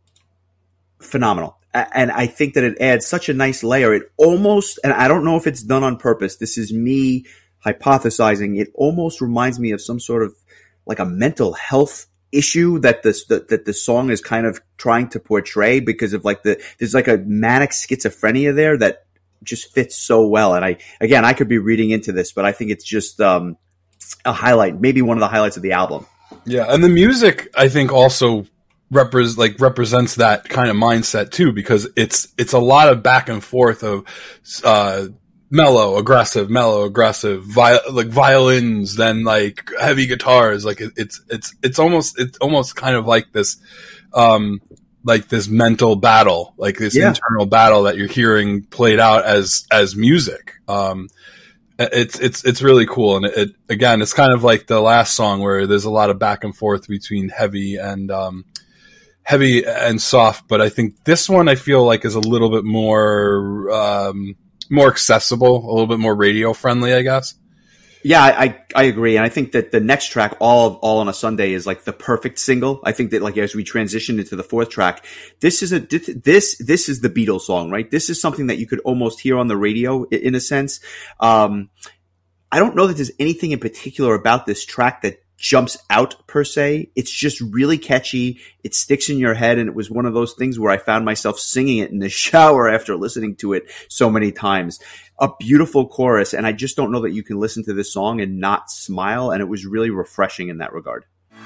phenomenal. And I think that it adds such a nice layer. It almost, and I don't know if it's done on purpose. This is me hypothesizing. It almost reminds me of some sort of like a mental health issue that this, that, that the song is kind of trying to portray because of like the, there's like a manic schizophrenia there that just fits so well. And I, again, I could be reading into this, but I think it's just, um, a highlight, maybe one of the highlights of the album. Yeah. And the music, I think also Repres like represents that kind of mindset too, because it's it's a lot of back and forth of uh, mellow, aggressive, mellow, aggressive, vi- like violins, then like heavy guitars. Like it, it's it's it's almost it's almost kind of like this, um, like this mental battle, like this yeah. internal battle that you're hearing played out as as music. Um, it's it's it's really cool, and it, it again, it's kind of like the last song where there's a lot of back and forth between heavy and um. heavy and soft, but I think this one I feel like is a little bit more um, more accessible, a little bit more radio friendly, I guess. Yeah, I, I agree, and I think that the next track, all all on a Sunday, is like the perfect single. I think that like as we transition into the fourth track, this is a this this is the Beatles song, right? This is something that you could almost hear on the radio in a sense. Um, I don't know that there's anything in particular about this track that jumps out per se. It's just really catchy. It sticks in your head. And it was one of those things where I found myself singing it in the shower after listening to it so many times. A beautiful chorus. And I just don't know that you can listen to this song and not smile. And it was really refreshing in that regard.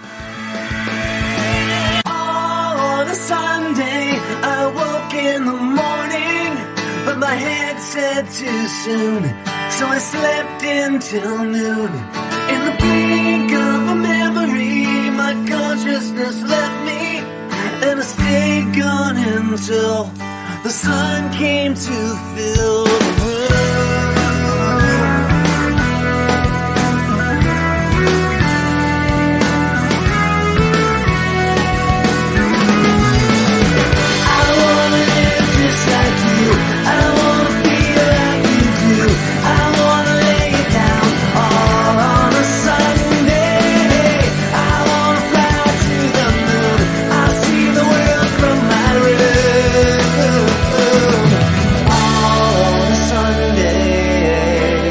On a Sunday, I woke in the morning, but my head said too soon. So I slept until noon. In the blink of a memory, my consciousness left me, and I stayed gone until the sun came to fill the room. I wanna live just like you. I wanna feel like you do. I wanna lay it down all on a Sunday. I wanna fly to the moon. I'll see the world from my room. All on a Sunday.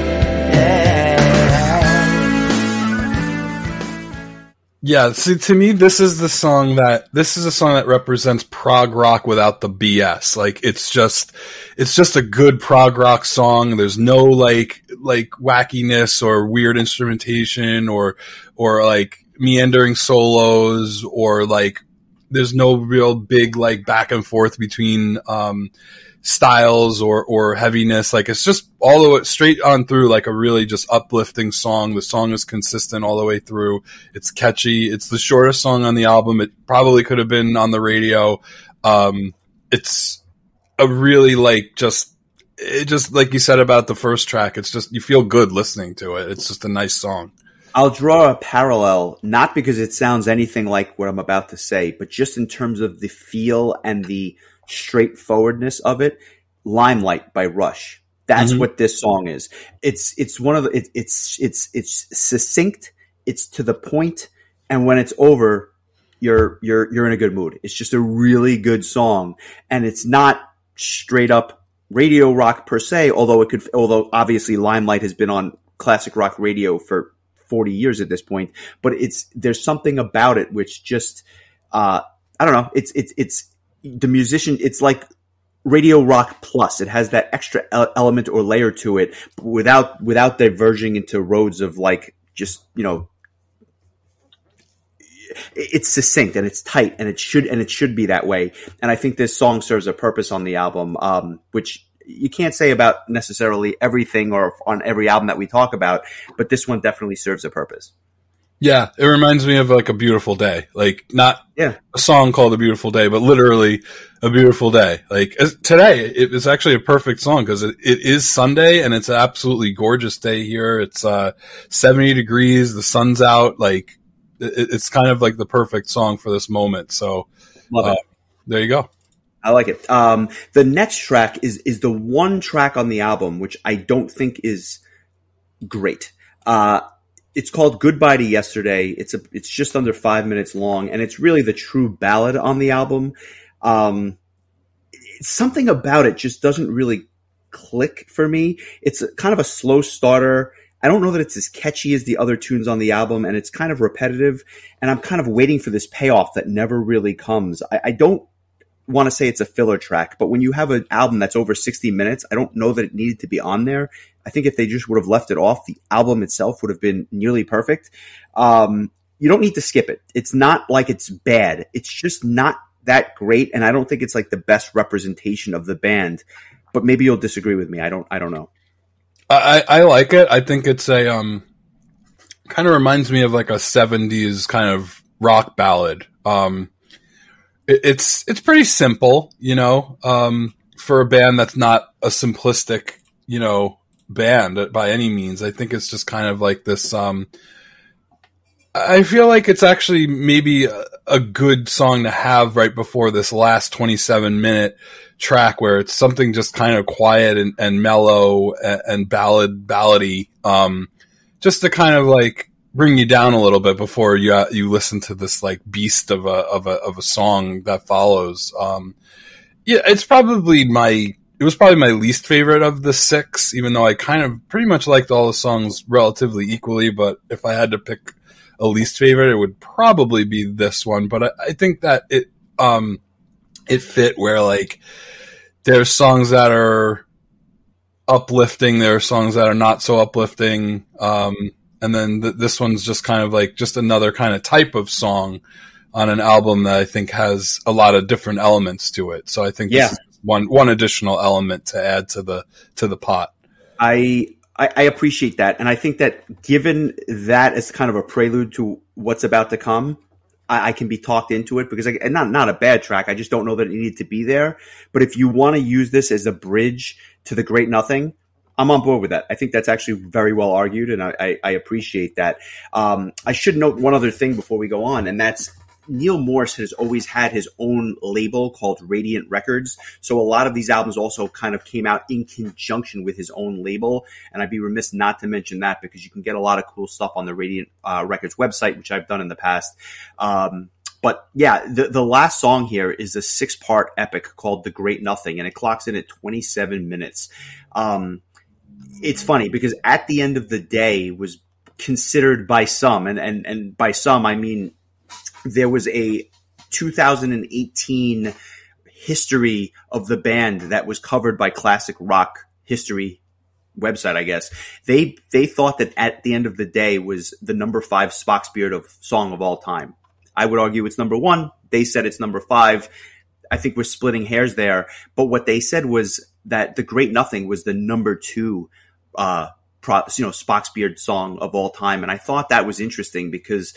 Yeah. Yeah, see, to me, this is the song that, this is a song that represents prog rock without the B S. Like, it's just, it's just a good prog rock song. There's no, like, like, wackiness or weird instrumentation or, or, like, meandering solos or, like, there's no real big, like, back and forth between, um, styles or, or heaviness. Like, it's just all the way straight on through, like a really just uplifting song. The song is consistent all the way through. It's catchy. It's the shortest song on the album. It probably could have been on the radio. Um, it's a really like just, it just, like you said about the first track, it's just, you feel good listening to it. It's just a nice song. I'll draw a parallel, not because it sounds anything like what I'm about to say, but just in terms of the feel and the straightforwardness of it. Limelight by Rush. That's mm-hmm. what this song is. It's it's one of the it, it's it's it's succinct. It's to the point, and when it's over, you're you're you're in a good mood. It's just a really good song, and it's not straight up radio rock per se, although it could, although obviously Limelight has been on classic rock radio for forty years at this point, but it's, there's something about it which just, uh, I don't know. It's, it's, it's the musician. It's like radio rock plus. It has that extra element or layer to it without, without diverging into roads of like, just, you know, it's succinct and it's tight and it should, and it should be that way. And I think this song serves a purpose on the album, um, which you can't say about necessarily everything or on every album that we talk about, but this one definitely serves a purpose. Yeah. It reminds me of like A Beautiful Day, like not yeah. a song called A Beautiful Day, but literally A Beautiful Day. Like today, it was actually a perfect song because it, it is Sunday and it's an absolutely gorgeous day here. It's uh, seventy degrees. The sun's out. Like, it's kind of like the perfect song for this moment. So Love it. Uh, there you go. I like it. Um, the next track is, is the one track on the album, which I don't think is great. Uh, it's called Goodbye to Yesterday. It's a, it's just under five minutes long and it's really the true ballad on the album. Um, something about it just doesn't really click for me. It's a, kind of a slow starter. I don't know that it's as catchy as the other tunes on the album, and it's kind of repetitive, and I'm kind of waiting for this payoff that never really comes. I, I don't want to say it's a filler track, but when you have an album that's over sixty minutes, I don't know that it needed to be on there. I think if they just would have left it off, the album itself would have been nearly perfect. Um, you don't need to skip it. It's not like it's bad. It's just not that great, and I don't think it's like the best representation of the band, but maybe you'll disagree with me. I don't, I don't know. I, I like it. I think it's a, um, kind of reminds me of like a seventies kind of rock ballad. Um, it, it's, it's pretty simple, you know, um, for a band that's not a simplistic, you know, band by any means. I think it's just kind of like this, um, I feel like it's actually maybe a, a good song to have right before this last twenty-seven minute track where it's something just kind of quiet and, and mellow and, and ballad ballady, um, just to kind of like bring you down a little bit before you uh, you listen to this like beast of a of a of a song that follows. Um, yeah, it's probably my it was probably my least favorite of the six, even though I kind of pretty much liked all the songs relatively equally. But if I had to pick a least favorite, it would probably be this one. But I, I think that it um it fit where like there's songs that are uplifting, there are songs that are not so uplifting, um, and then th- this one's just kind of like just another kind of type of song on an album that I think has a lot of different elements to it. So I think yeah. this is one one additional element to add to the to the pot. I. I, I appreciate that. And I think that given that as kind of a prelude to what's about to come, I, I can be talked into it because I, and not, not a bad track. I just don't know that it needed to be there. But if you want to use this as a bridge to the Great Nothing, I'm on board with that. I think that's actually very well argued, and I, I, I appreciate that. Um, I should note one other thing before we go on, and that's Neil Morse has always had his own label called Radiant Records. So a lot of these albums also kind of came out in conjunction with his own label. And I'd be remiss not to mention that because you can get a lot of cool stuff on the Radiant uh, Records website, which I've done in the past. Um, but yeah, the, the last song here is a six part epic called The Great Nothing, and it clocks in at twenty-seven minutes. Um, it's funny because at the end of the day was considered by some, and, and, and by some, I mean, there was a two thousand eighteen history of the band that was covered by Classic Rock History website, I guess. They they thought that at the end of the day was the number five Spock's Beard of song of all time. I would argue it's number one. They said it's number five. I think we're splitting hairs there. But what they said was that The Great Nothing was the number two uh pro, you know, Spock's Beard song of all time. And I thought that was interesting because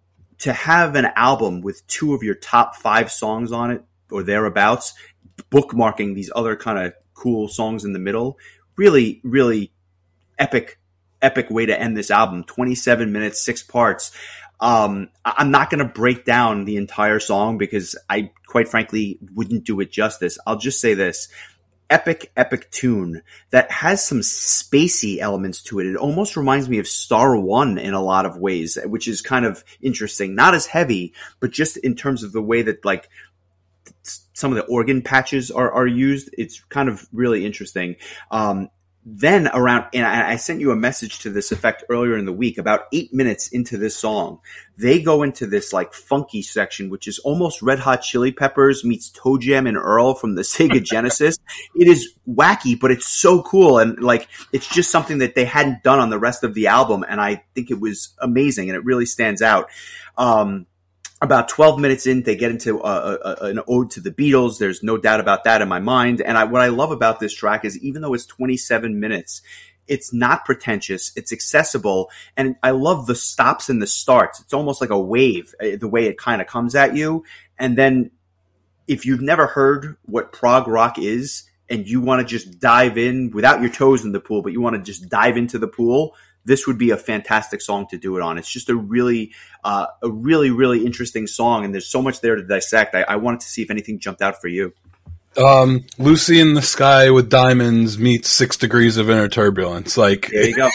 to have an album with two of your top five songs on it or thereabouts, bookmarking these other kind of cool songs in the middle, really, really epic, epic way to end this album. twenty-seven minutes, six parts. Um, I'm not going to break down the entire song because I quite frankly wouldn't do it justice. I'll just say this. Epic, epic tune that has some spacey elements to it. It almost reminds me of Star One in a lot of ways, which is kind of interesting. Not as heavy, but just in terms of the way that like some of the organ patches are, are used. It's kind of really interesting. Um, then around, and I, I sent you a message to this effect earlier in the week, about eight minutes into this song, they go into this like funky section, which is almost Red Hot Chili Peppers meets Toe Jam and Earl from the Sega Genesis. It is wacky, but it's so cool. And like, it's just something that they hadn't done on the rest of the album. And I think it was amazing and it really stands out. Um, About twelve minutes in, they get into a, a, an ode to the Beatles. There's no doubt about that in my mind. And I, what I love about this track is even though it's twenty-seven minutes, it's not pretentious. It's accessible. And I love the stops and the starts. It's almost like a wave, the way it kind of comes at you. And then if you've never heard what prog rock is and you want to just dive in without your toes in the pool, but you want to just dive into the pool, this would be a fantastic song to do it on. It's just a really, uh, a really, really interesting song, and there's so much there to dissect. I, I wanted to see if anything jumped out for you. Um, Lucy in the Sky with Diamonds meets Six Degrees of Inner Turbulence. Like, there you go.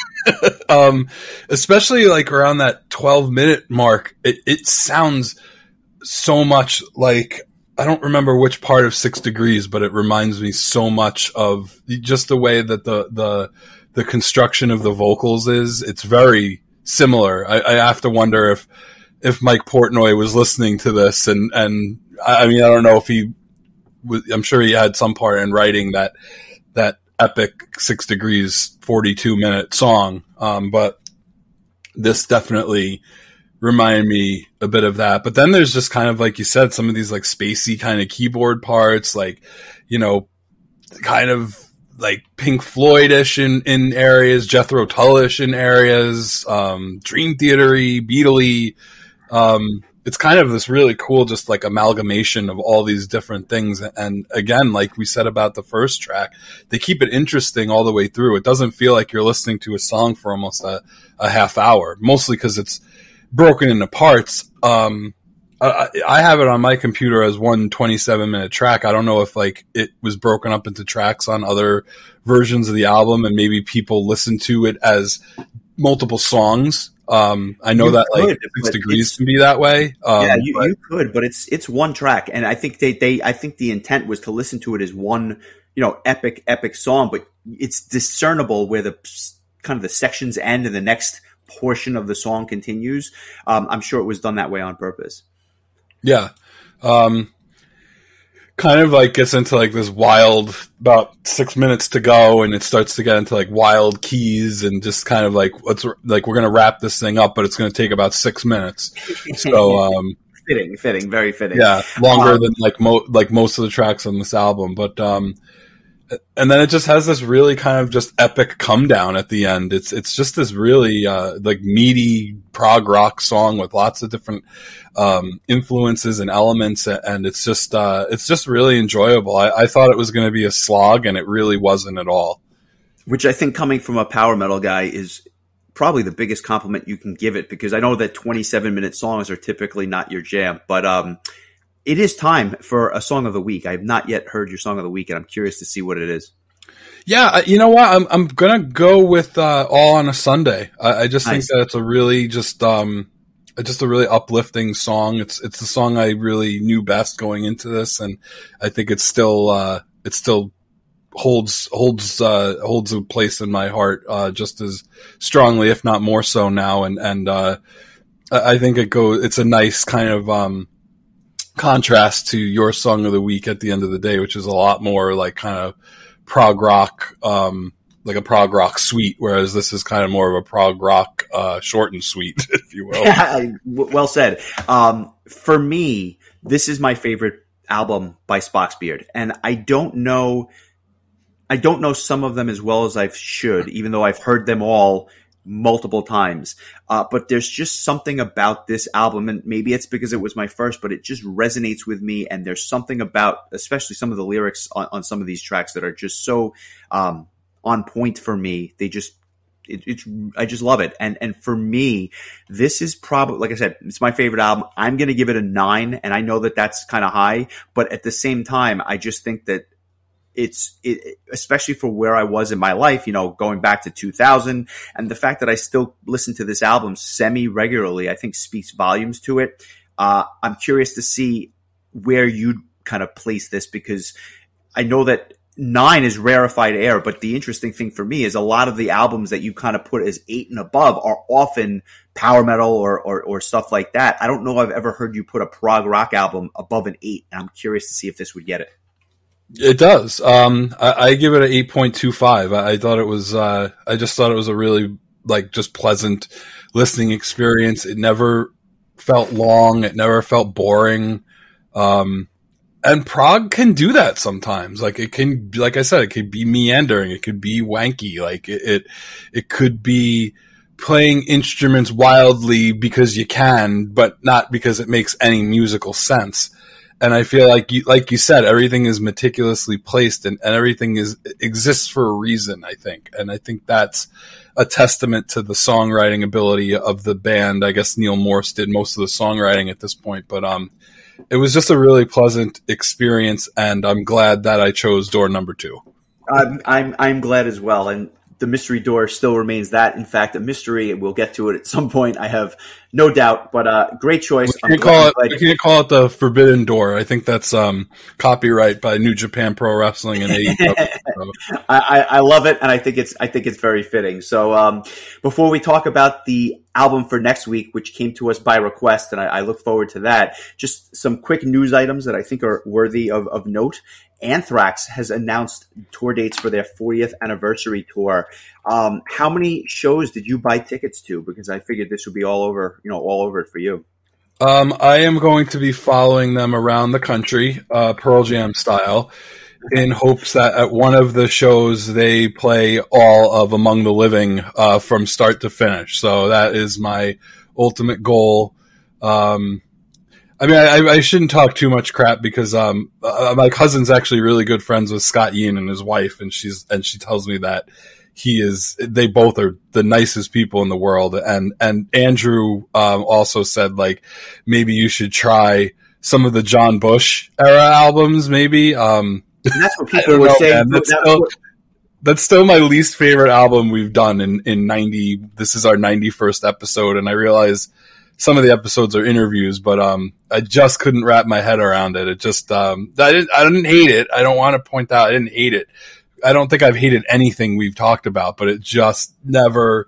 um, especially like around that twelve minute mark, it, it sounds so much like, I don't remember which part of Six Degrees, but it reminds me so much of just the way that the, the, the construction of the vocals is. It's very similar. I, I have to wonder if, if Mike Portnoy was listening to this and, and I mean, I don't know if he was, I'm sure he had some part in writing that, that epic Six Degrees forty-two minute song. Um, but this definitely reminded me a bit of that. But then there's just kind of, like you said, some of these like spacey kind of keyboard parts, like, you know, kind of like Pink Floyd-ish in, in areas, Jethro Tull-ish in areas, um, Dream Theater-y, Beatle-y. Um, it's kind of this really cool, just like amalgamation of all these different things. And again, like we said about the first track, they keep it interesting all the way through. It doesn't feel like you're listening to a song for almost a, a half hour, mostly because it's broken into parts. Um, I, I have it on my computer as one twenty-seven minute track. I don't know if like it was broken up into tracks on other versions of the album and maybe people listen to it as multiple songs. Um, I know you that could, like Six Degrees can be that way. Um, yeah, you, but, you could, but it's, it's one track. And I think they, they, I think the intent was to listen to it as one, you know, epic, epic song, but it's discernible where the kind of the sections end and the next portion of the song continues. Um, I'm sure it was done that way on purpose. Yeah. Um, kind of like gets into like this wild, about six minutes to go, and it starts to get into like wild keys and just kind of like, let's like, we're going to wrap this thing up, but it's going to take about six minutes. So, um, fitting, fitting, very fitting. Yeah. Longer um, than like mo- like most of the tracks on this album, but, um, and then it just has this really kind of just epic come down at the end. It's it's just this really uh, like meaty prog rock song with lots of different um, influences and elements, and it's just uh, it's just really enjoyable. I, I thought it was going to be a slog, and it really wasn't at all. Which I think, coming from a power metal guy, is probably the biggest compliment you can give it, because I know that twenty-seven minute songs are typically not your jam, but um, it is time for a song of the week. I have not yet heard your song of the week, and I'm curious to see what it is. Yeah, you know what? I'm I'm gonna go with uh, All on a Sunday. I, I just nice. think that it's a really just um just a really uplifting song. It's it's the song I really knew best going into this, and I think it's still uh, it still holds holds uh, holds a place in my heart uh, just as strongly, if not more so now. And and uh, I think it goes. It's a nice kind of um. contrast to your song of the week at the end of the day, which is a lot more like kind of prog rock, um, like a prog rock suite, whereas this is kind of more of a prog rock, uh, short and sweet, if you will. Yeah, well said. Um, for me, this is my favorite album by Spock's Beard, and I don't know, I don't know some of them as well as I should, even though I've heard them all multiple times. Uh, but there's just something about this album, and maybe it's because it was my first, but it just resonates with me. And there's something about, especially some of the lyrics on, on some of these tracks, that are just so um, on point for me. They just, it, it's, I just love it. And, and for me, this is probably, like I said, it's my favorite album. I'm going to give it a nine. And I know that that's kind of high, but at the same time, I just think that it's it, especially for where I was in my life, you know, going back to two thousand, and the fact that I still listen to this album semi regularly, I think speaks volumes to it. Uh, I'm curious to see where you'd kind of place this, because I know that nine is rarefied air, but the interesting thing for me is a lot of the albums that you kind of put as eight and above are often power metal or, or, or stuff like that. I don't know if I've ever heard you put a prog rock album above an eight, and I'm curious to see if this would get it. It does. Um, I, I give it an eight point two five. I, I thought it was, uh, I just thought it was a really, like, just pleasant listening experience. It never felt long. It never felt boring. Um, and prog can do that sometimes. Like, it can, like I said, it could be meandering. It could be wanky. Like, it, it, it could be playing instruments wildly because you can, but not because it makes any musical sense. And I feel like you, like you said, everything is meticulously placed and, and everything is exists for a reason, I think. And I think that's a testament to the songwriting ability of the band. I guess Neil Morse did most of the songwriting at this point, but um, it was just a really pleasant experience, and I'm glad that I chose door number two. I'm I'm, I'm glad as well, and the mystery door still remains that. In fact, a mystery. We'll get to it at some point, I have no doubt. But uh, great choice. We can't, call it, we can't call it the Forbidden Door. I think that's um, copyright by New Japan Pro Wrestling and A E W. So. I, I love it, and I think it's I think it's very fitting. So um, before we talk about the album for next week, which came to us by request, and I, I look forward to that, just some quick news items that I think are worthy of, of note. Anthrax has announced tour dates for their fortieth anniversary tour. Um, how many shows did you buy tickets to? Because I figured this would be all over, you know, all over it for you. Um, I am going to be following them around the country, uh, Pearl Jam style, in hopes that at one of the shows they play all of Among the Living uh, from start to finish. So that is my ultimate goal. Um, I mean, I, I shouldn't talk too much crap because um, uh, my cousin's actually really good friends with Scott Ian and his wife, and she's and she tells me that he is. They both are the nicest people in the world, and and Andrew um, also said like maybe you should try some of the John Bush era albums, maybe. Um, and that's what people were saying. That's still, that's still my least favorite album we've done in in ninety. This is our ninety-first episode, and I realize some of the episodes are interviews, but um, I just couldn't wrap my head around it. It just, um, I didn't, I didn't hate it. I don't want to point out I didn't hate it. I don't think I've hated anything we've talked about, but it just never,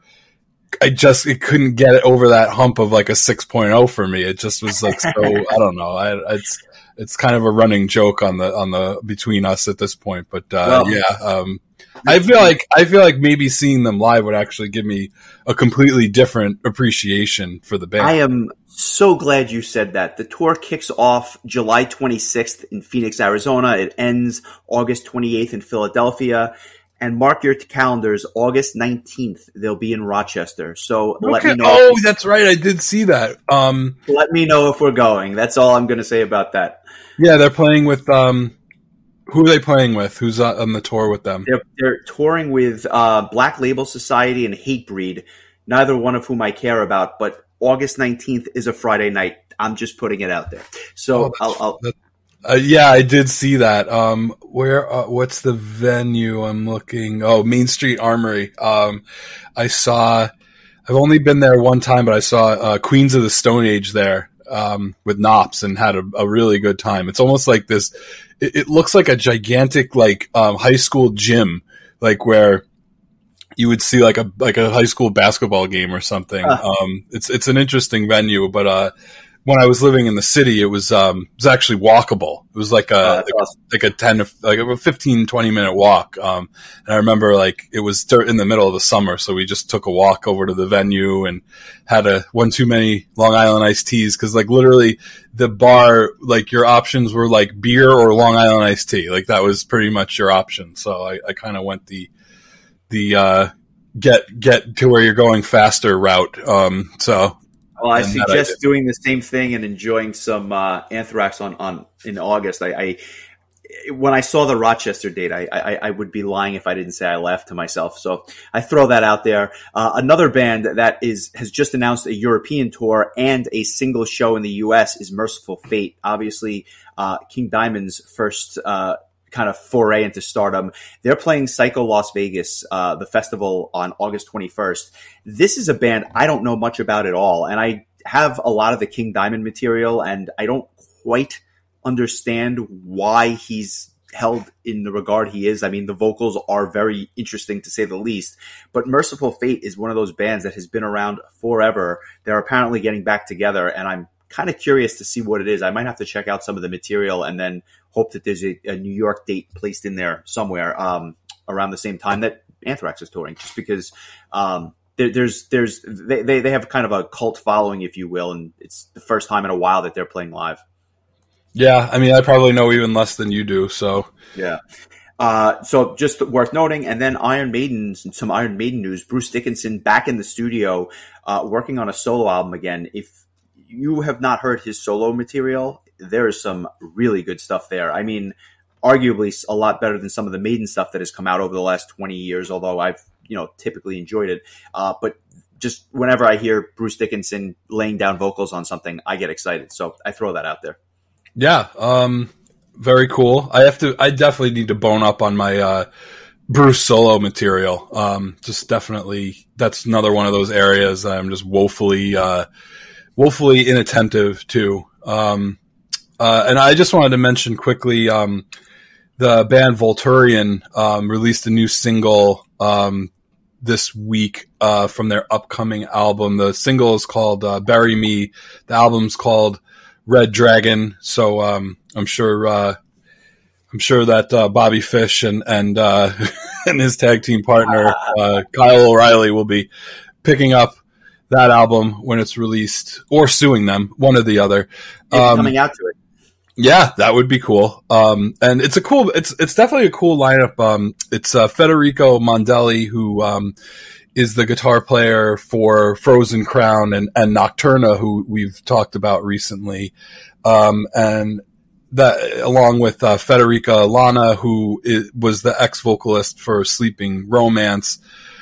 I just, it couldn't get it over that hump of like a six point oh for me. It just was like, so, I don't know. I, it's, it's kind of a running joke on the, on the, between us at this point, but, uh, well, yeah, um, I feel like I feel like maybe seeing them live would actually give me a completely different appreciation for the band. I am so glad you said that. The tour kicks off July twenty-sixth in Phoenix, Arizona. It ends August twenty-eighth in Philadelphia. And mark your calendars, August nineteenth, they'll be in Rochester. So okay. let me know. Oh, that's right. I did see that. Um, let me know if we're going. That's all I'm going to say about that. Yeah, they're playing with... Um, Who are they playing with? Who's on the tour with them? They're, they're touring with uh, Black Label Society and Hatebreed, neither one of whom I care about, but August nineteenth is a Friday night. I'm just putting it out there. So, oh, I'll... I'll uh, yeah, I did see that. Um, where? Uh, what's the venue I'm looking? Oh, Main Street Armory. Um, I saw... I've only been there one time, but I saw uh, Queens of the Stone Age there um, with Knops and had a, a really good time. It's almost like this... It looks like a gigantic, like, um, high school gym, like where you would see like a, like a high school basketball game or something. Uh. Um, it's, it's an interesting venue, but, uh, when I was living in the city, it was, um, it was actually walkable. It was like a, uh, like, awesome. like a ten, like a fifteen, twenty minute walk. Um, and I remember like it was in the middle of the summer. So we just took a walk over to the venue and had a one too many Long Island iced teas. Cause like literally the bar, like your options were like beer or Long Island iced tea. Like that was pretty much your option. So I, I kind of went the, the, uh, get, get to where you're going faster route. Um, so. Well, I suggest I doing the same thing and enjoying some uh, Anthrax on, on in August. I, I when I saw the Rochester date, I, I, I would be lying if I didn't say I laughed to myself. So I throw that out there. Uh, another band that is has just announced a European tour and a single show in the U S is Merciful Fate. Obviously, uh, King Diamond's first uh, kind of foray into stardom. They're playing Psycho Las Vegas, uh, the festival on August twenty-first. This is a band I don't know much about at all. And I have a lot of the King Diamond material and I don't quite understand why he's held in the regard he is. I mean, the vocals are very interesting to say the least, but Merciful Fate is one of those bands that has been around forever. They're apparently getting back together, and I'm kind of curious to see what it is. I might have to check out some of the material and then hope that there's a, a New York date placed in there somewhere um, around the same time that Anthrax is touring, just because um, there, there's there's they, they they have kind of a cult following, if you will, and it's the first time in a while that they're playing live. Yeah, I mean, I probably know even less than you do, so. Yeah. Uh, so just worth noting, and then Iron Maiden, some Iron Maiden news. Bruce Dickinson back in the studio uh, working on a solo album again. If you have not heard his solo material, there is some really good stuff there. I mean, arguably a lot better than some of the Maiden stuff that has come out over the last twenty years, although I've, you know, typically enjoyed it. Uh, but just whenever I hear Bruce Dickinson laying down vocals on something, I get excited. So I throw that out there. Yeah, um, very cool. I have to. I definitely need to bone up on my uh, Bruce solo material. Um, just definitely, that's another one of those areas that I'm just woefully, uh, woefully inattentive to. Um, uh, and I just wanted to mention quickly, um, the band Volturian um, released a new single um, this week uh, from their upcoming album. The single is called uh, "Bury Me." The album's called Red Dragon. So, um, I'm sure, uh, I'm sure that, uh, Bobby Fish and, and, uh, and his tag team partner, uh, Kyle O'Reilly will be picking up that album when it's released, or suing them, one or the other. Um, coming out to it. Yeah, that would be cool. Um, and it's a cool, it's, it's definitely a cool lineup. Um, it's, uh, Federico Mondelli, who, um, is the guitar player for Frozen Crown and, and Nocturna, who we've talked about recently. Um, and that, along with, uh, Federica Lana, who is, was the ex-vocalist for Sleeping Romance.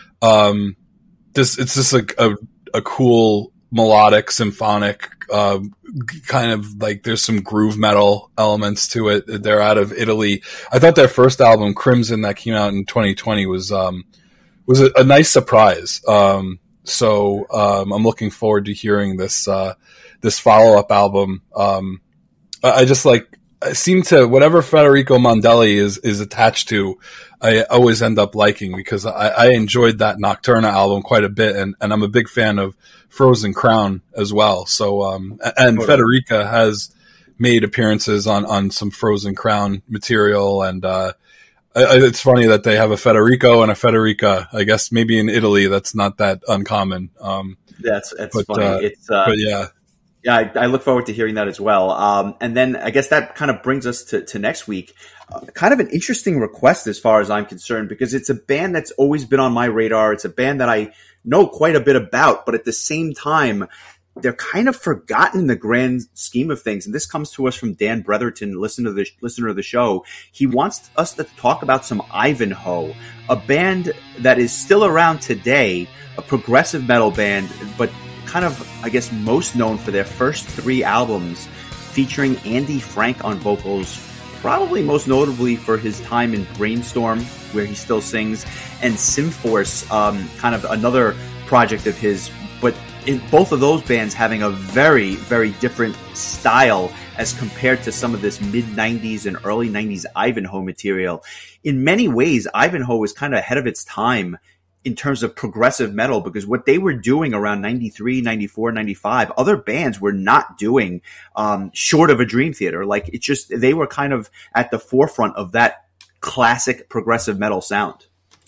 Um, this, it's just a, a, a cool melodic symphonic, uh, kind of like there's some groove metal elements to it. They're out of Italy. I thought their first album, Crimson, that came out in twenty twenty was, um, was a, a nice surprise. Um, so, um, I'm looking forward to hearing this, uh, this follow-up album. Um, I, I just like, I seem to, whatever Federico Mondelli is, is attached to, I always end up liking, because I, I enjoyed that Nocturna album quite a bit, and, and I'm a big fan of Frozen Crown as well. So, um, and totally. Federica has made appearances on, on some Frozen Crown material, and, uh, it's funny that they have a Federico and a Federica. I guess maybe in Italy that's not that uncommon. Um, that's that's but, funny. Uh, it's uh, but yeah, yeah. I, I look forward to hearing that as well. Um, and then I guess that kind of brings us to, to next week. Uh, kind of an interesting request as far as I'm concerned, because it's a band that's always been on my radar. It's a band that I know quite a bit about, but at the same time, they're kind of forgotten in the grand scheme of things. And this comes to us from Dan Bretherton, listener to the, listener of the show. He wants us to talk about some Ivanhoe, a band that is still around today, a progressive metal band, but kind of, I guess, most known for their first three albums featuring Andy Frank on vocals, probably most notably for his time in Brainstorm, where he still sings, and Symforce, um, kind of another project of his, but in both of those bands having a very, very different style as compared to some of this mid nineties and early nineties Ivanhoe material. In many ways, Ivanhoe was kind of ahead of its time in terms of progressive metal, because what they were doing around ninety-three, ninety-four, ninety-five, other bands were not doing, um, short of a Dream Theater. Like, it just, they were kind of at the forefront of that classic progressive metal sound.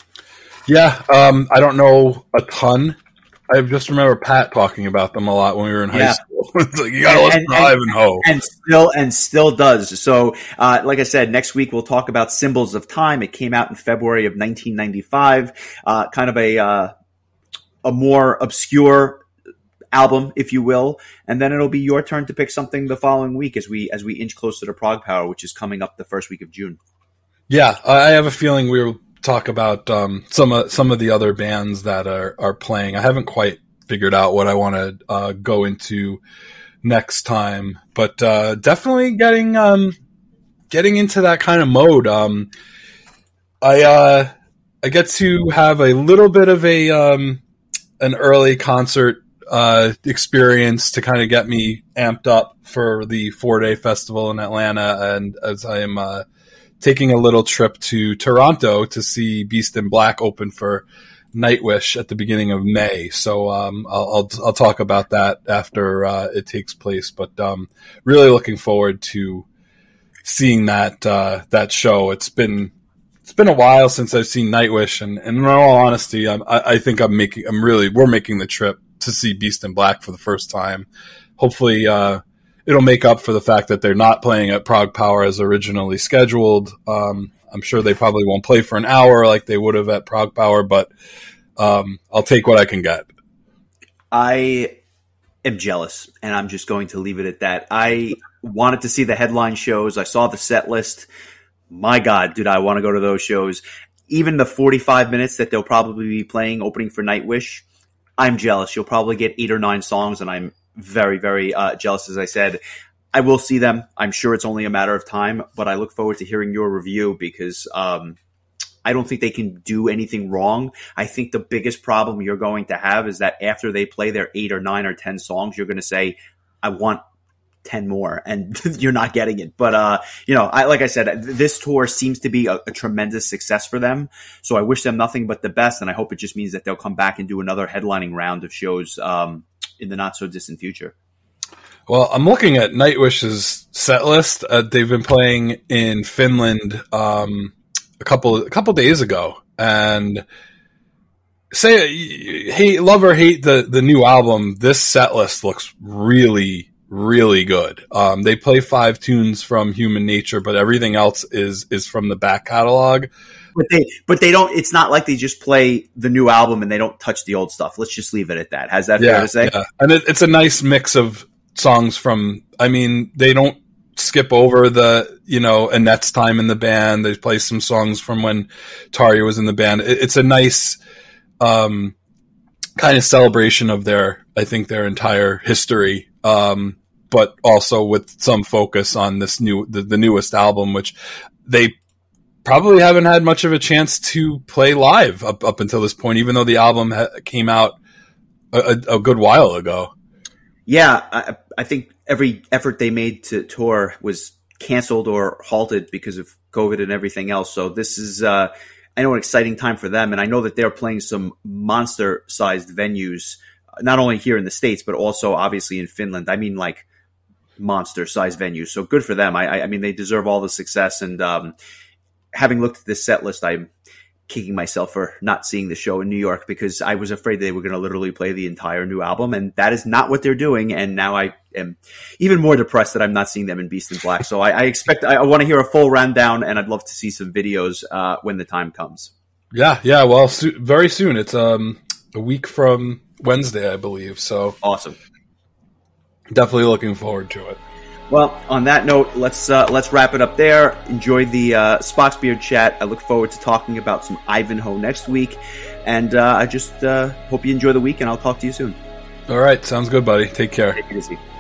Yeah, um, I don't know a ton. I just remember Pat talking about them a lot when we were in high yeah. school. It's like, you gotta listen and, to Ivanhoe. And still, and still does. So, uh, like I said, next week we'll talk about Symbols of Time. It came out in February of nineteen ninety-five. Uh, kind of a, uh, a more obscure album, if you will. And then it'll be your turn to pick something the following week as we, as we inch closer to Prog Power, which is coming up the first week of June. Yeah, I have a feeling we'll talk about um, some of some of the other bands that are, are playing. I haven't quite figured out what I want to uh, go into next time, but uh, definitely getting um, getting into that kind of mode. Um, I uh, I get to have a little bit of a um, an early concert uh, experience to kind of get me amped up for the four day festival in Atlanta. And as I am uh, taking a little trip to Toronto to see Beast in Black open for Nightwish at the beginning of May. So um, I'll, I'll I'll talk about that after uh, it takes place. But um, really looking forward to seeing that uh, that show. It's been it's been a while since I've seen Nightwish, and, and in all honesty, I'm, I, I think I'm making I'm really we're making the trip to see Beast in Black for the first time. Hopefully, uh, it'll make up for the fact that they're not playing at Prague Power as originally scheduled. Um, I'm sure they probably won't play for an hour like they would have at Prague Power, but um, I'll take what I can get. I am jealous, and I'm just going to leave it at that. I wanted to see the headline shows. I saw the set list. My God, did I want to go to those shows. Even the forty-five minutes that they'll probably be playing opening for Nightwish, I'm jealous. You'll probably get eight or nine songs, and I'm very, very uh, jealous, as I said. I will see them. I'm sure it's only a matter of time, but I look forward to hearing your review because um, I don't think they can do anything wrong. I think the biggest problem you're going to have is that after they play their eight or nine or ten songs, you're going to say, I want ten more, and you're not getting it. But, uh, you know, I, like I said, this tour seems to be a, a tremendous success for them. So I wish them nothing but the best, and I hope it just means that they'll come back and do another headlining round of shows um, in the not so distant future. Well, I'm looking at Nightwish's set list. Uh, they've been playing in Finland um, a couple a couple days ago, and say hate love or hate the the new album. This set list looks really really good. Um, they play five tunes from Human Nature, but everything else is is from the back catalog. But they but they don't. It's not like they just play the new album and they don't touch the old stuff. Let's just leave it at that. Has that yeah, fair to say? Yeah. And it, it's a nice mix of songs from, I mean, they don't skip over the, you know, Annette's time in the band. They play some songs from when Tarja was in the band. It, it's a nice um, kind of celebration of their, I think, their entire history, um, but also with some focus on this new, the, the newest album, which they probably haven't had much of a chance to play live up, up until this point, even though the album ha- came out a, a, a good while ago. Yeah, I, I think every effort they made to tour was canceled or halted because of COVID and everything else. So this is, uh, I know, an exciting time for them. And I know that they're playing some monster-sized venues, not only here in the States, but also obviously in Finland. I mean, like, monster-sized venues. So good for them. I, I mean, they deserve all the success. And um, having looked at this set list, I'm kicking myself for not seeing the show in New York because I was afraid they were going to literally play the entire new album, and that is not what they're doing. And now I am even more depressed that I'm not seeing them in Beast in Black. So I, I expect I, I want to hear a full rundown, and I'd love to see some videos uh, when the time comes. Yeah, yeah. Well, so, very soon. It's um, a week from Wednesday, I believe. So awesome. Definitely looking forward to it. Well, on that note, let's uh, let's wrap it up there. Enjoy the uh, Spock's Beard chat. I look forward to talking about some Ivanhoe next week. And uh, I just uh, hope you enjoy the week, and I'll talk to you soon. All right. Sounds good, buddy. Take care. Take it easy.